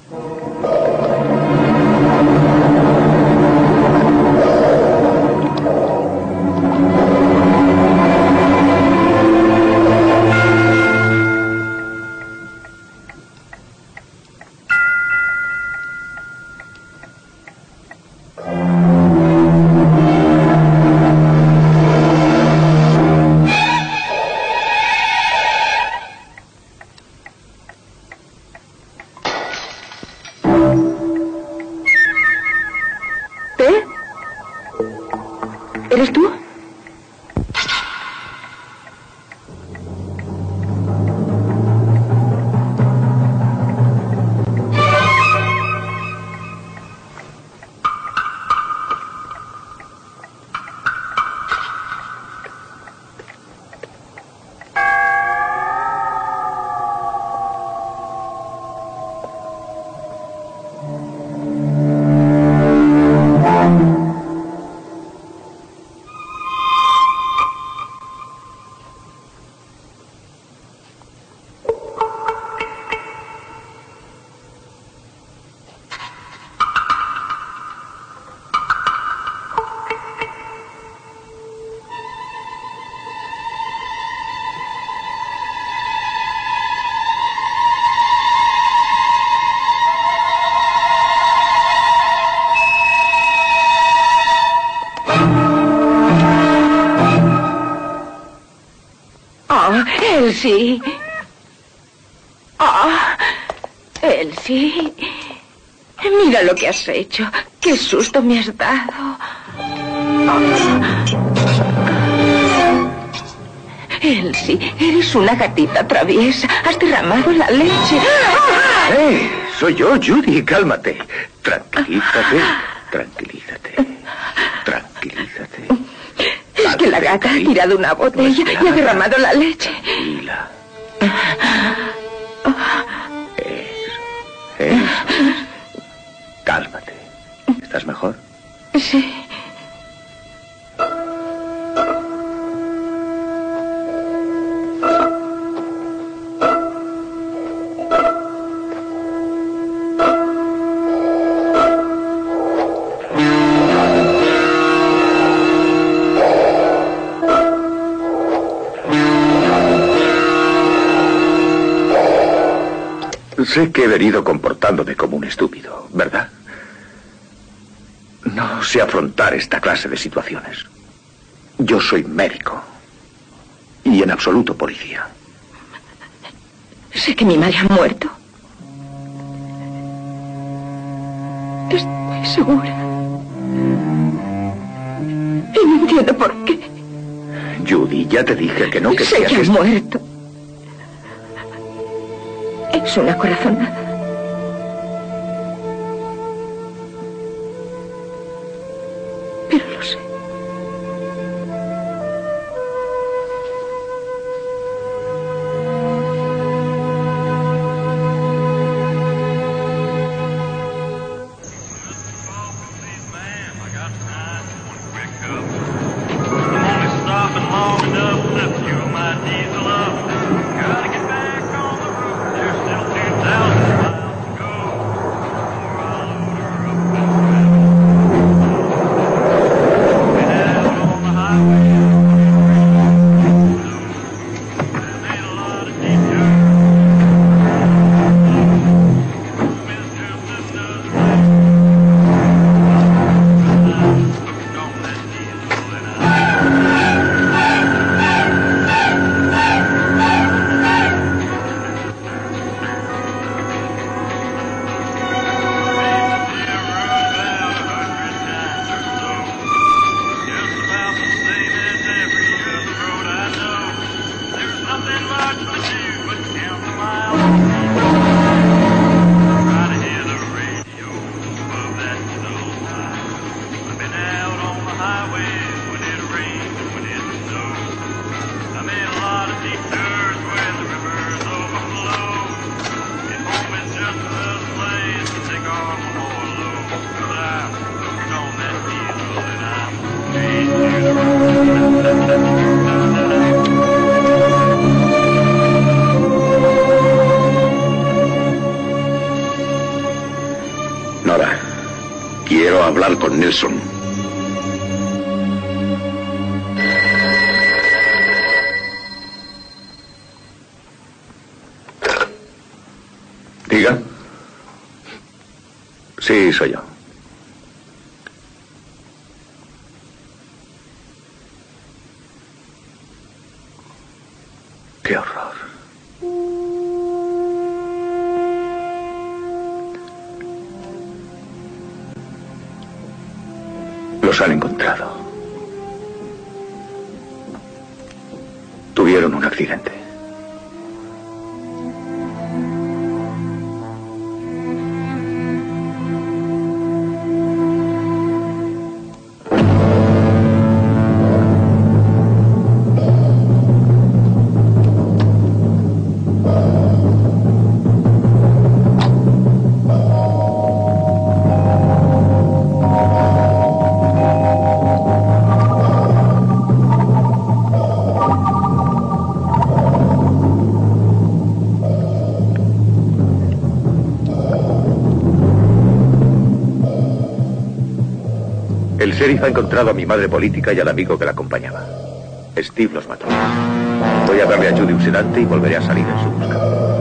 Speaker 13: ¿Eres tú? Elsie. Ah, Elsie. Mira lo que has hecho. Qué susto me has dado. Ah. Elsie, eres una gatita traviesa. Has derramado la leche.
Speaker 3: ¡Ah! ¡Eh! Soy yo, Judy. Cálmate. Tranquilízate. Tranquilízate. Tranquilízate.
Speaker 13: Es que la gata ha tirado una botella y ha derramado la leche.
Speaker 3: Tranquila. Eso. Eso. Cálmate. ¿Estás mejor?
Speaker 13: Sí.
Speaker 3: Sé que he venido comportándome como un estúpido, ¿verdad? No sé afrontar esta clase de situaciones. Yo soy médico. Y en absoluto policía.
Speaker 13: Sé que mi madre ha muerto. Estoy segura. Y no entiendo por qué.
Speaker 3: Judy, ya te dije que no que
Speaker 13: sé
Speaker 3: seas
Speaker 13: que ha
Speaker 3: esto.
Speaker 13: muerto. Es una corazonada. Pero lo sé.
Speaker 2: Thousand
Speaker 8: hablar con Nelson.
Speaker 3: Diga. Sí, soy yo. Qué horror. Los han encontrado. Tuvieron un accidente. El sheriff ha encontrado a mi madre política y al amigo que la acompañaba. Steve los mató. Voy a darle a Judy un sedante y volveré a salir en su busca.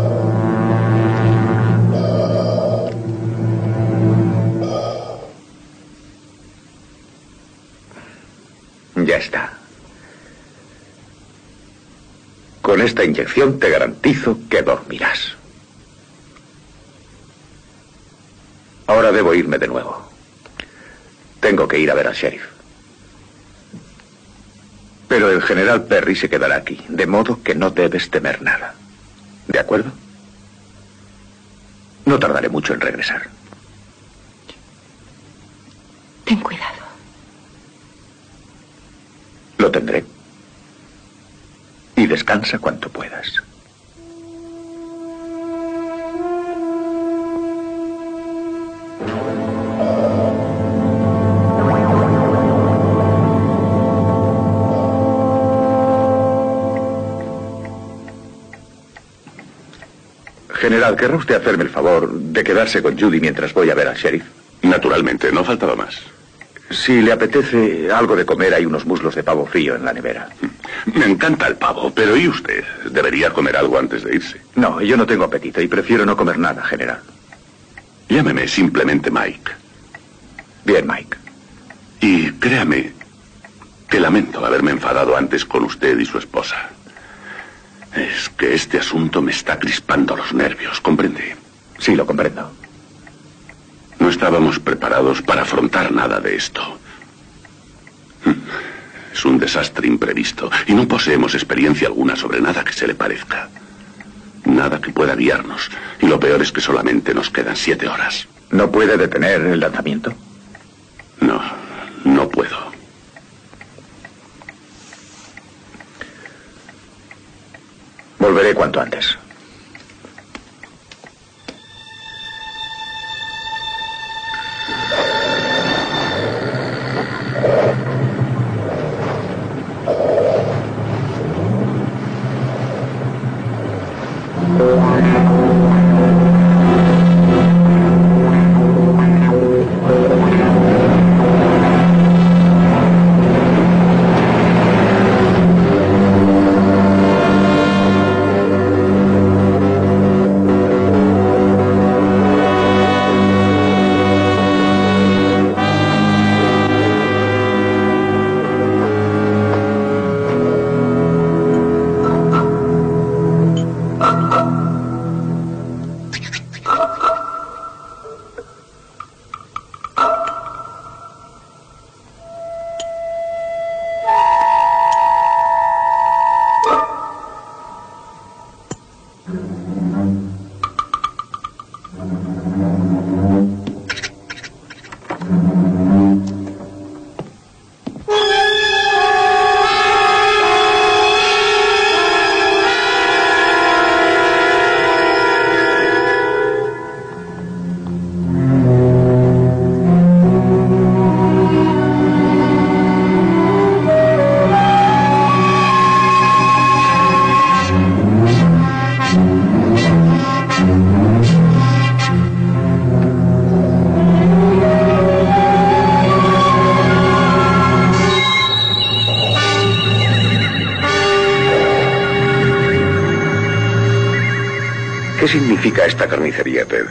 Speaker 3: Ya está. Con esta inyección te garantizo que dormirás. Ahora debo irme de nuevo. Tengo que ir a ver al sheriff. Pero el general Perry se quedará aquí, de modo que no debes temer nada. ¿De acuerdo? No tardaré mucho en regresar.
Speaker 13: Ten cuidado.
Speaker 3: Lo tendré. Y descansa cuanto puedas. General, ¿querrá usted hacerme el favor de quedarse con Judy mientras voy a ver al sheriff?
Speaker 8: Naturalmente, no faltaba más.
Speaker 3: Si le apetece algo de comer, hay unos muslos de pavo frío en la nevera.
Speaker 8: Me encanta el pavo, pero ¿y usted? ¿Debería comer algo antes de irse?
Speaker 3: No, yo no tengo apetito y prefiero no comer nada, general.
Speaker 8: Llámeme simplemente Mike.
Speaker 3: Bien, Mike.
Speaker 8: Y créame que lamento haberme enfadado antes con usted y su esposa. Es que este asunto me está crispando los nervios, ¿comprende?
Speaker 3: Sí, lo comprendo.
Speaker 8: No estábamos preparados para afrontar nada de esto. Es un desastre imprevisto y no poseemos experiencia alguna sobre nada que se le parezca. Nada que pueda guiarnos. Y lo peor es que solamente nos quedan siete horas.
Speaker 3: ¿No puede detener el lanzamiento?
Speaker 8: No, no puedo.
Speaker 3: Volveré cuanto antes. significa esta carnicería, Ted?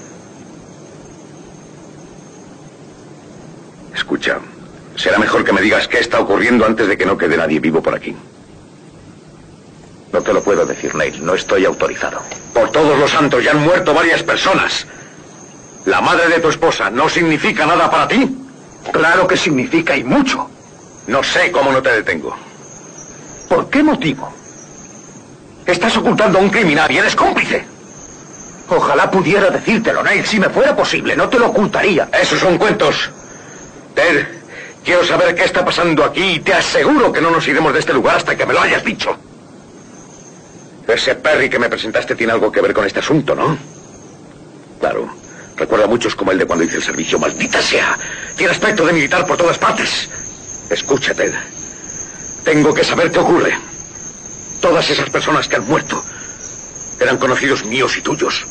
Speaker 3: Escucha, será mejor que me digas qué está ocurriendo antes de que no quede nadie vivo por aquí.
Speaker 12: No te lo puedo decir, Neil. No estoy autorizado.
Speaker 3: Por todos los santos, ya han muerto varias personas. ¿La madre de tu esposa no significa nada para ti?
Speaker 12: Claro que significa y mucho.
Speaker 3: No sé cómo no te detengo.
Speaker 12: ¿Por qué motivo? Estás ocultando a un criminal y eres cómplice. Ojalá pudiera decírtelo, Neil. Si me fuera posible, no te lo ocultaría.
Speaker 3: Esos son cuentos. Ted, quiero saber qué está pasando aquí y te aseguro que no nos iremos de este lugar hasta que me lo hayas dicho. Ese Perry que me presentaste tiene algo que ver con este asunto, ¿no? Claro. Recuerda a muchos como el de cuando hice el servicio. ¡Maldita sea! Tiene aspecto de militar por todas partes. Escucha, Ted. Tengo que saber qué ocurre. Todas esas personas que han muerto eran conocidos míos y tuyos.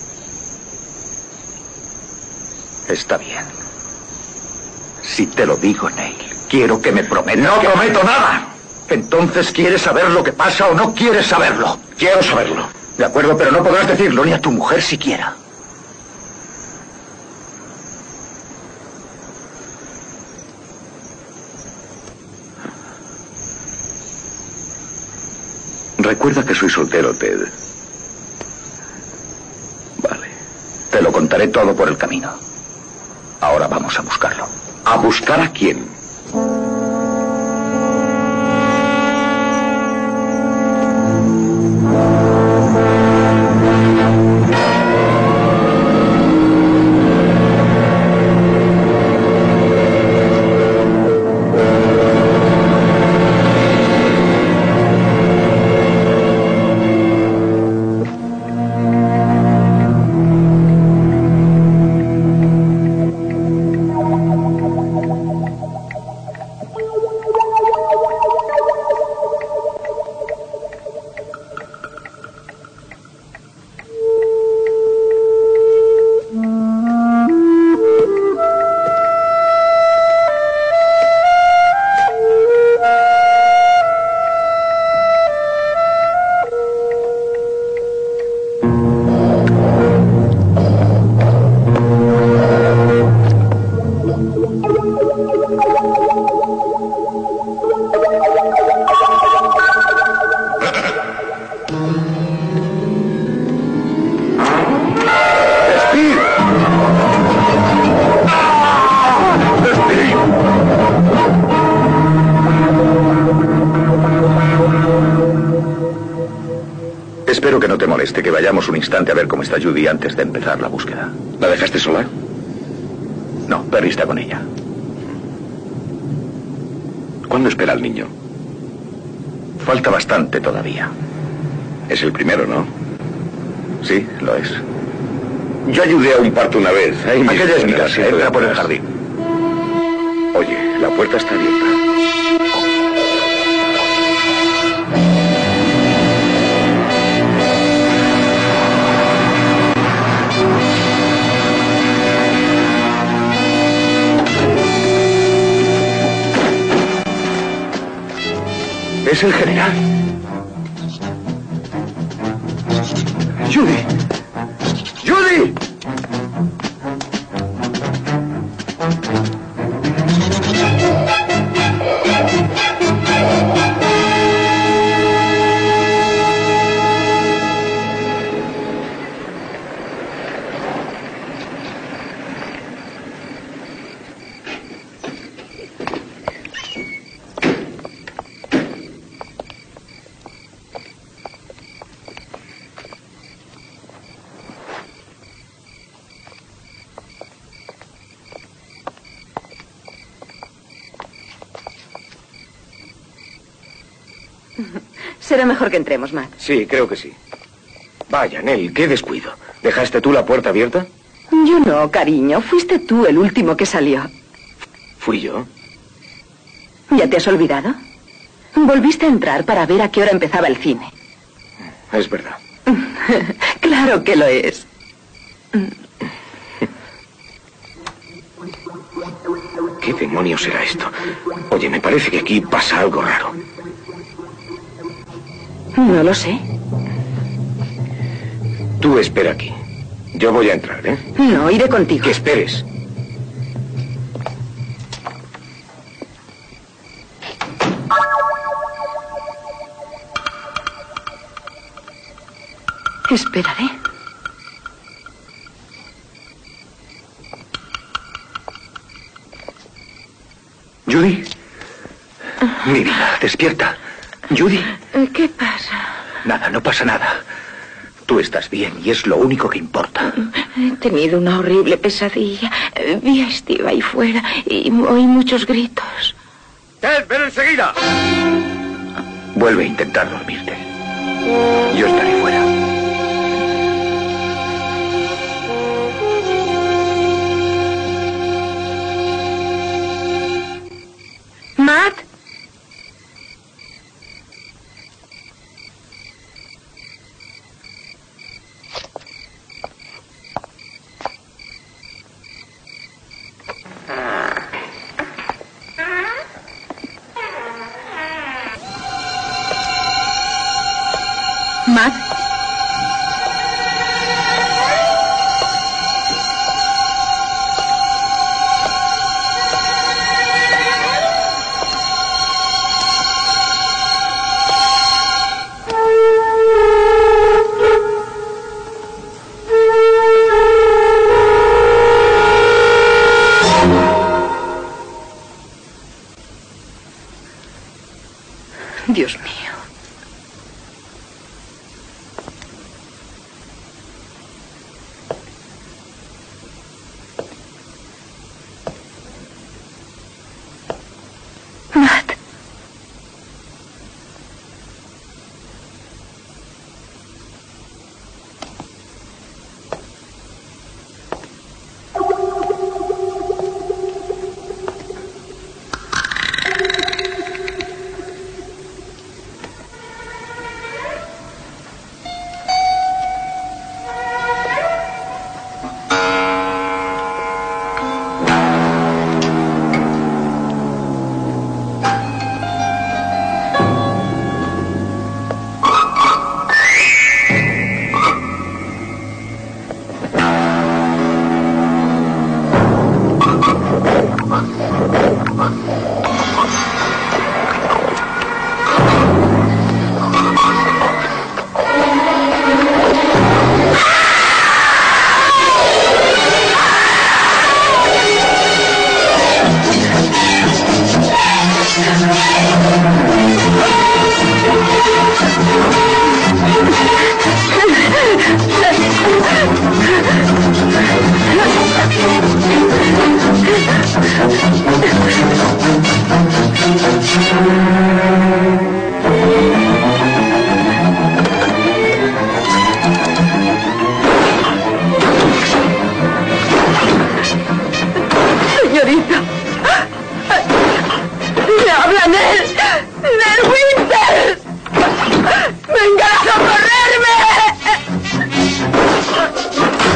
Speaker 12: Está bien. Si te lo digo, Neil, quiero que me prometas.
Speaker 3: ¡No
Speaker 12: que...
Speaker 3: prometo nada!
Speaker 12: Entonces, ¿quieres saber lo que pasa o no quieres saberlo?
Speaker 3: Quiero saberlo.
Speaker 12: De acuerdo, pero no podrás decirlo ni a tu mujer siquiera.
Speaker 3: Recuerda que soy soltero, Ted.
Speaker 12: Vale. Te lo contaré todo por el camino. Ahora vamos a buscarlo.
Speaker 3: ¿A buscar a quién? Espero que no te moleste que vayamos un instante a ver cómo está Judy antes de empezar la búsqueda. ¿La dejaste sola? No, Perry está con ella. ¿Cuándo espera al niño? Falta bastante todavía. Es el primero, ¿no? Sí, lo es. Yo ayudé a un parto una vez. Ahí Aquella es mi casa, entra por el jardín. Oye, la puerta está abierta. Es el general. ¡Judy! ¡Judy!
Speaker 7: Será mejor que entremos, Matt.
Speaker 5: Sí, creo que sí. Vaya, Nell, qué descuido. ¿Dejaste tú la puerta abierta?
Speaker 7: Yo no, cariño. Fuiste tú el último que salió.
Speaker 5: ¿Fui yo?
Speaker 7: ¿Ya te has olvidado? Volviste a entrar para ver a qué hora empezaba el cine.
Speaker 5: Es verdad.
Speaker 7: Claro que lo es.
Speaker 5: ¿Qué demonios será esto? Oye, me parece que aquí pasa algo raro.
Speaker 7: No lo sé.
Speaker 5: Tú espera aquí. Yo voy a entrar, ¿eh?
Speaker 7: No, iré contigo.
Speaker 5: Que esperes.
Speaker 7: Esperaré.
Speaker 12: Judy. Mi vida, despierta. Judy.
Speaker 13: ¿Qué pasa?
Speaker 12: Nada, no pasa nada. Tú estás bien y es lo único que importa.
Speaker 13: He tenido una horrible pesadilla. Vi a Steve ahí fuera y oí muchos gritos.
Speaker 12: ¡Ted, ven enseguida! Vuelve a intentar dormirte. Yo estaré fuera.
Speaker 13: Matt.
Speaker 7: Matt. Dios mío.
Speaker 13: Matt. Señorita. ¡Le hablan él! ¡Ned Winters! ¡Vengan a socorrerme!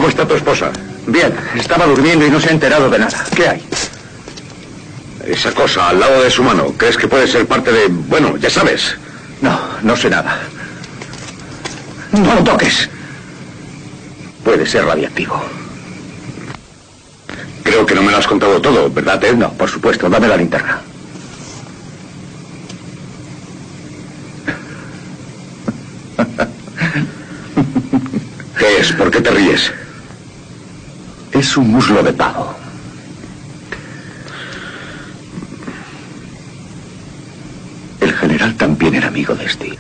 Speaker 3: ¿Cómo está tu esposa?
Speaker 12: Bien, estaba durmiendo y no se ha enterado de nada. ¿Qué hay?
Speaker 3: Esa cosa al lado de su mano, ¿crees que puede ser parte de... bueno, ya sabes?
Speaker 12: No, no sé nada. No lo toques. Puede ser radiactivo.
Speaker 3: Creo que no me lo has contado todo, ¿verdad, Ted?
Speaker 12: No, por supuesto. Dame la linterna.
Speaker 3: ¿Qué es? ¿Por qué te ríes?
Speaker 12: Es un muslo de pavo. El general también era amigo de Steve.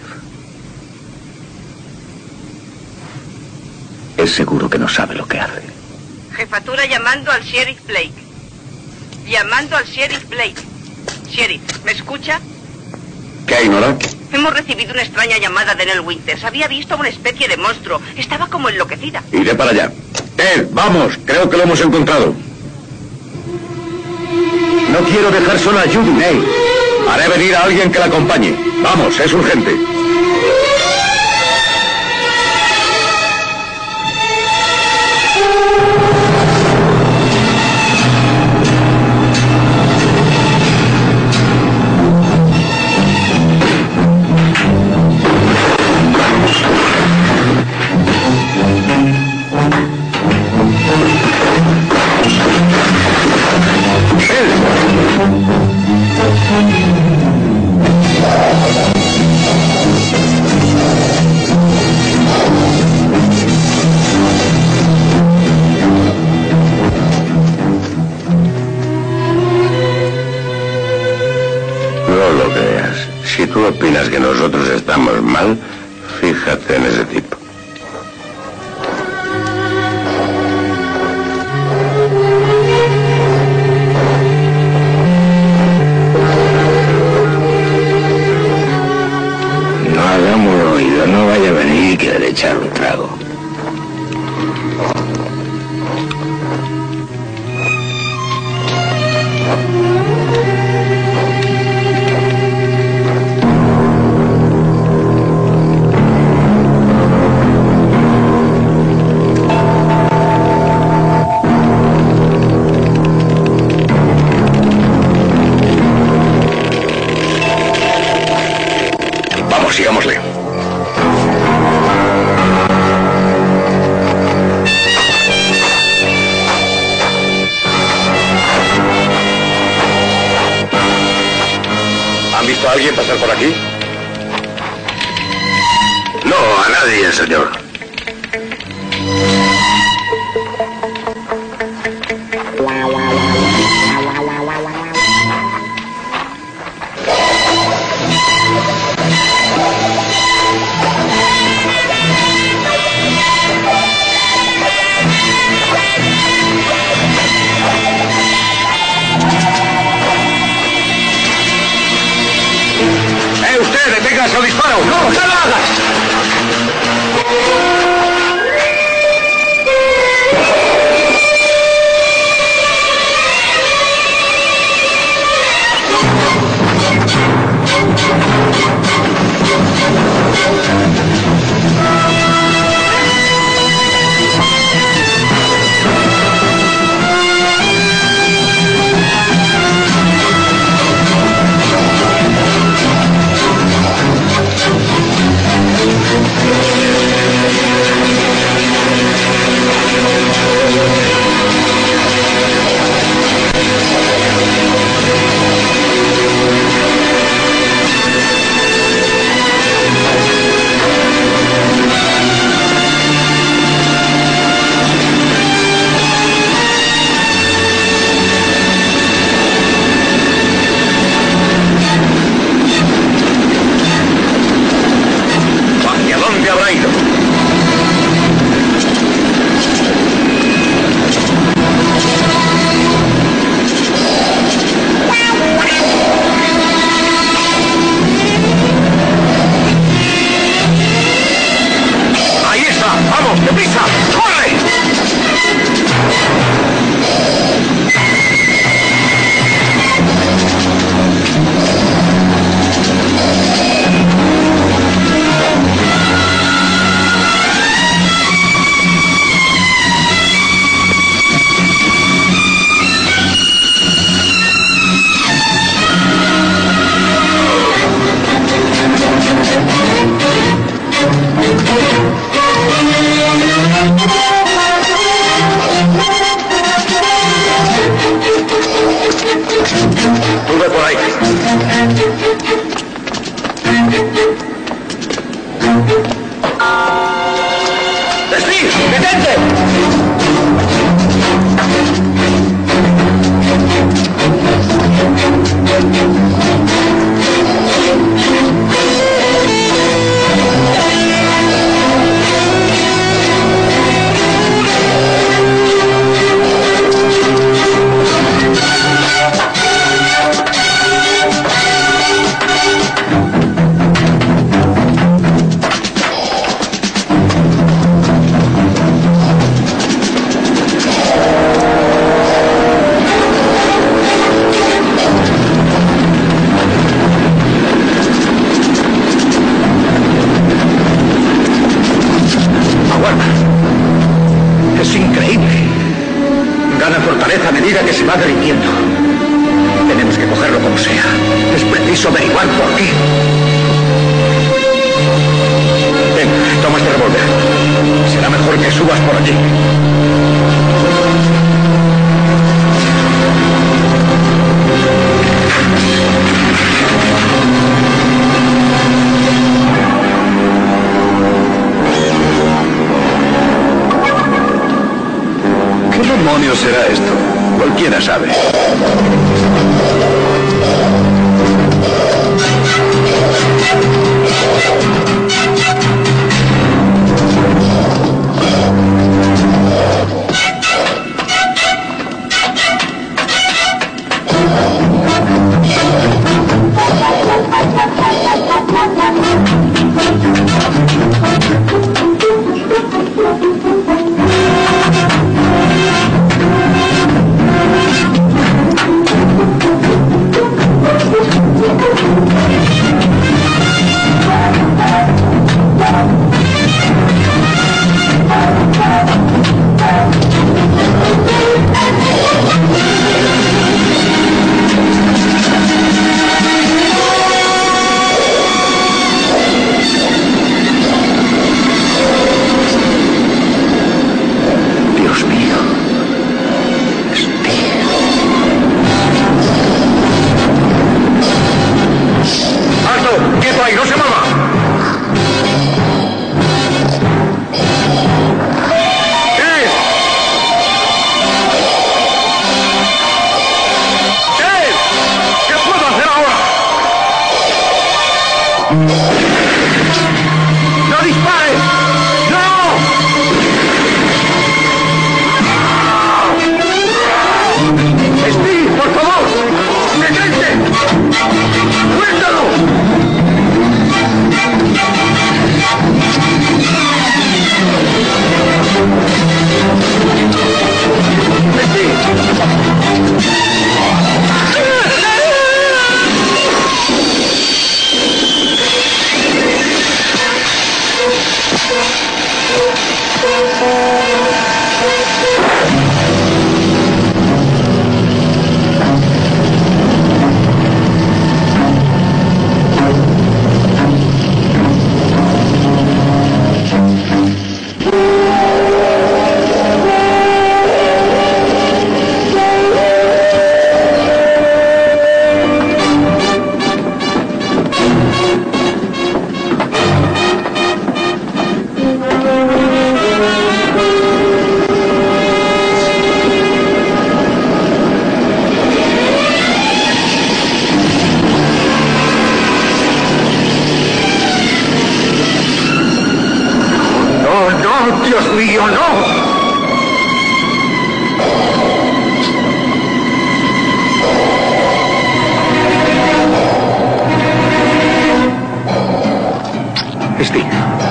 Speaker 12: Es seguro que no sabe lo que hace.
Speaker 11: Jefatura llamando al Sheriff Blake. Llamando al Sheriff Blake. Sheriff, ¿me escucha?
Speaker 3: ¿Qué hay, Nora?
Speaker 11: Hemos recibido una extraña llamada de Nell Winters. Había visto una especie de monstruo. Estaba como enloquecida.
Speaker 3: Iré para allá. Ted, vamos, creo que lo hemos encontrado.
Speaker 12: No quiero dejar sola a Judy, Ney.
Speaker 3: Haré venir a alguien que la acompañe. Vamos, es urgente.
Speaker 1: Si tú opinas que nosotros estamos mal, fíjate en ese tipo.
Speaker 5: No hagamos ruido, no vaya a venir y querer echar un trago.
Speaker 3: Sigámosle. ¿Han visto a alguien pasar por aquí?
Speaker 1: No, a nadie, señor.
Speaker 3: ¡Deténgase o disparo! ¡No, no lo hagas!
Speaker 12: Sube por ahí. ¡Steve! ¡Detente! A medida que se va derritiendo. Tenemos que cogerlo como sea. Es preciso averiguar por qué. Ven, toma este revólver. Será mejor que subas por allí.
Speaker 3: ¿Qué demonios será esto? Cualquiera sabe.
Speaker 12: ¡Dios mío, no! Steve.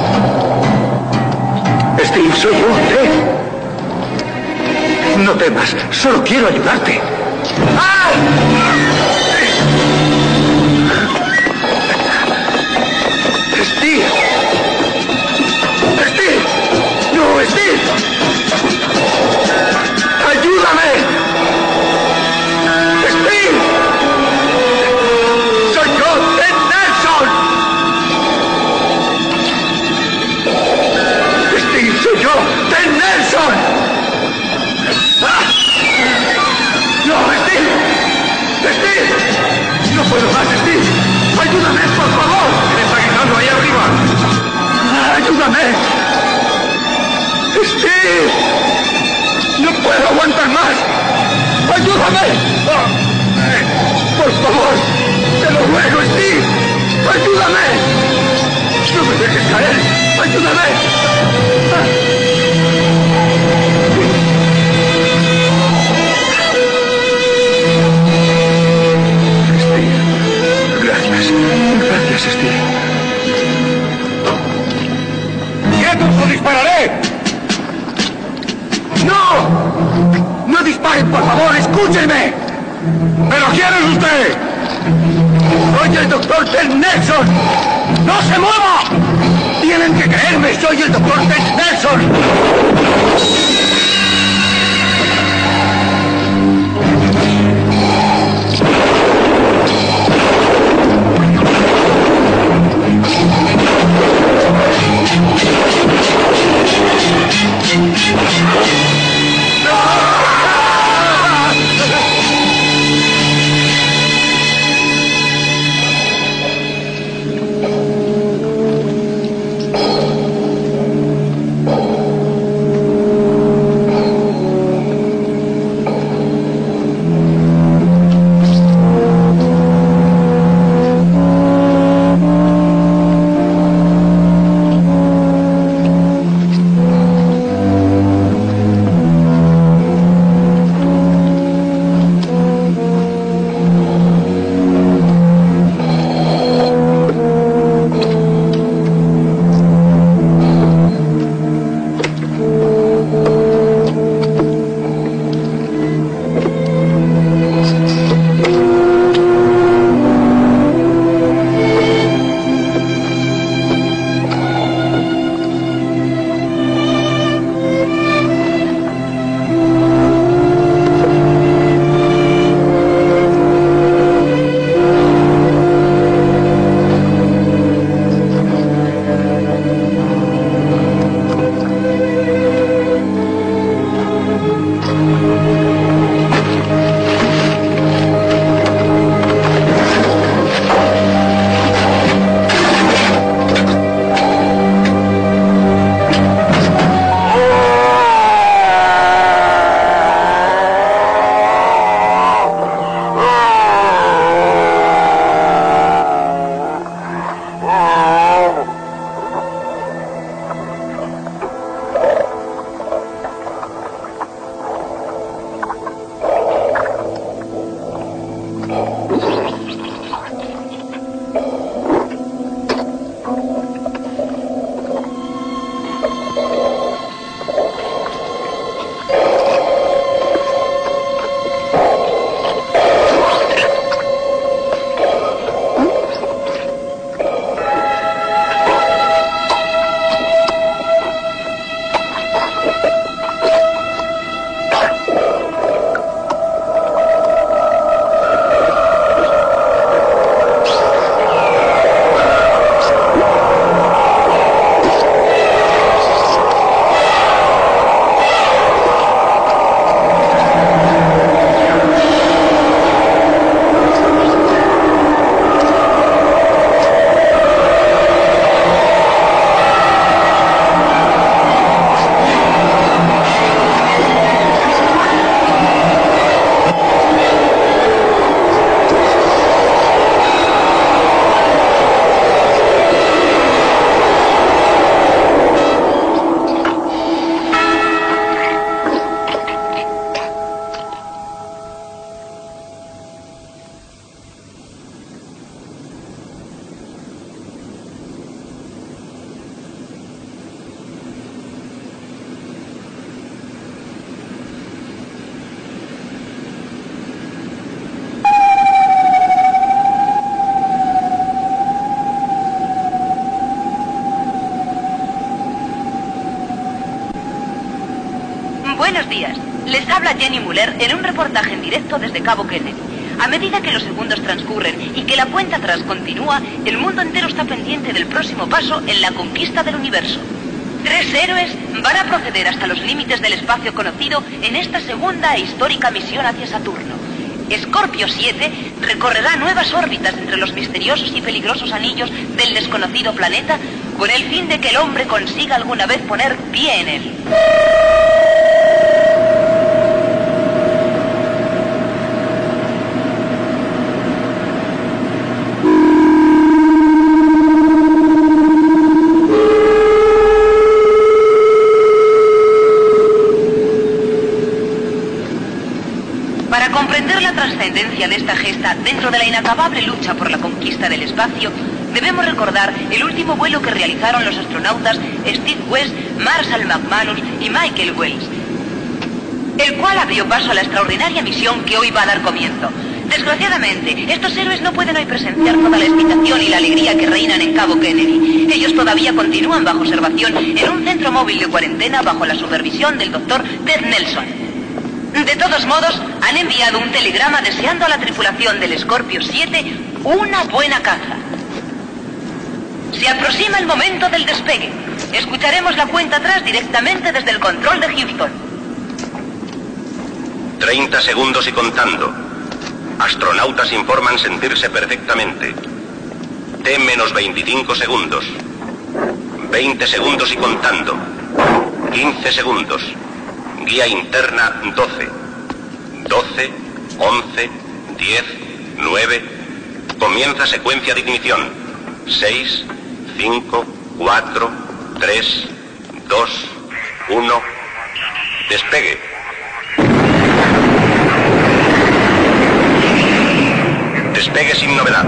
Speaker 12: Steve, soy yo, ¿eh? No temas, solo quiero ayudarte. ¡Ah! Steve. Steve. No, Steve. Ayúdame. Steve. Soy yo, Ted Nelson. Steve, soy yo, Ted Nelson. ¡Ah! ¡No, Steve! puedo más, Steve. ¡Ayúdame, por favor!
Speaker 8: ¿Quién está gritando ahí arriba?
Speaker 12: ¡Ayúdame! ¡Steve! ¡No puedo aguantar más! ¡Ayúdame! ¡Por favor! ¡Te lo ruego, Steve! ¡Ayúdame! ¡No me dejes caer! ¡Ayúdame!
Speaker 8: Steve, gracias. Gracias, Steve.
Speaker 12: ¡Quietos o dispararé! ¡No! ¡No disparen, por favor! ¡Escúchenme!
Speaker 8: ¿Pero quién es usted?
Speaker 12: ¡Soy el doctor Ted Nelson! ¡No se mueva! ¡Tienen que creerme! ¡Soy el doctor Ted Nelson!
Speaker 11: Buenos días. Les habla Jenny Muller en un reportaje en directo desde Cabo Kennedy. A medida que los segundos transcurren y que la cuenta atrás continúa, el mundo entero está pendiente del próximo paso en la conquista del universo. Tres héroes van a proceder hasta los límites del espacio conocido en esta segunda e histórica misión hacia Saturno. Scorpio siete recorrerá nuevas órbitas entre los misteriosos y peligrosos anillos del desconocido planeta con el fin de que el hombre consiga alguna vez poner pie en él. Para comprender la trascendencia de esta gesta dentro de la inacabable lucha por la conquista del espacio, debemos recordar el último vuelo que realizaron los astronautas Steve West, Marshall McManus y Michael Wells, el cual abrió paso a la extraordinaria misión que hoy va a dar comienzo. Desgraciadamente, estos héroes no pueden hoy presenciar toda la excitación y la alegría que reinan en Cabo Kennedy. Ellos todavía continúan bajo observación en un centro móvil de cuarentena bajo la supervisión del doctor Ted Nelson. De todos modos, han enviado un telegrama deseando a la tripulación del Scorpio siete una buena caza. Se aproxima el momento del despegue. Escucharemos la cuenta atrás directamente desde el control de Houston.
Speaker 1: treinta segundos y contando. Astronautas informan sentirse perfectamente. T menos veinticinco segundos. veinte segundos y contando. quince segundos. Guía interna doce. doce, once, diez, nueve. Comienza secuencia de ignición. seis, cinco, cuatro, tres, dos, uno. Despegue. Despegue sin novedad.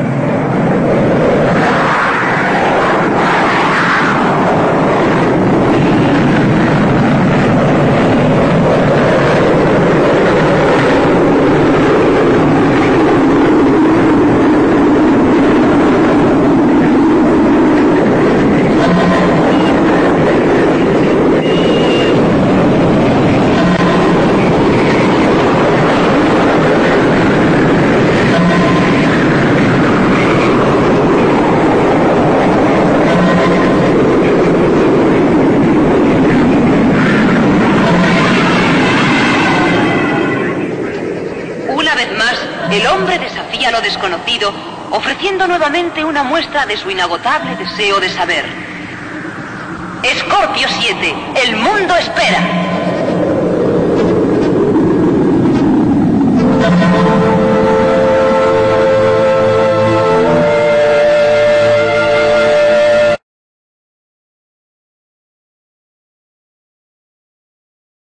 Speaker 1: Desconocido, ofreciendo nuevamente una muestra de su inagotable deseo de saber. Scorpio siete, el mundo espera.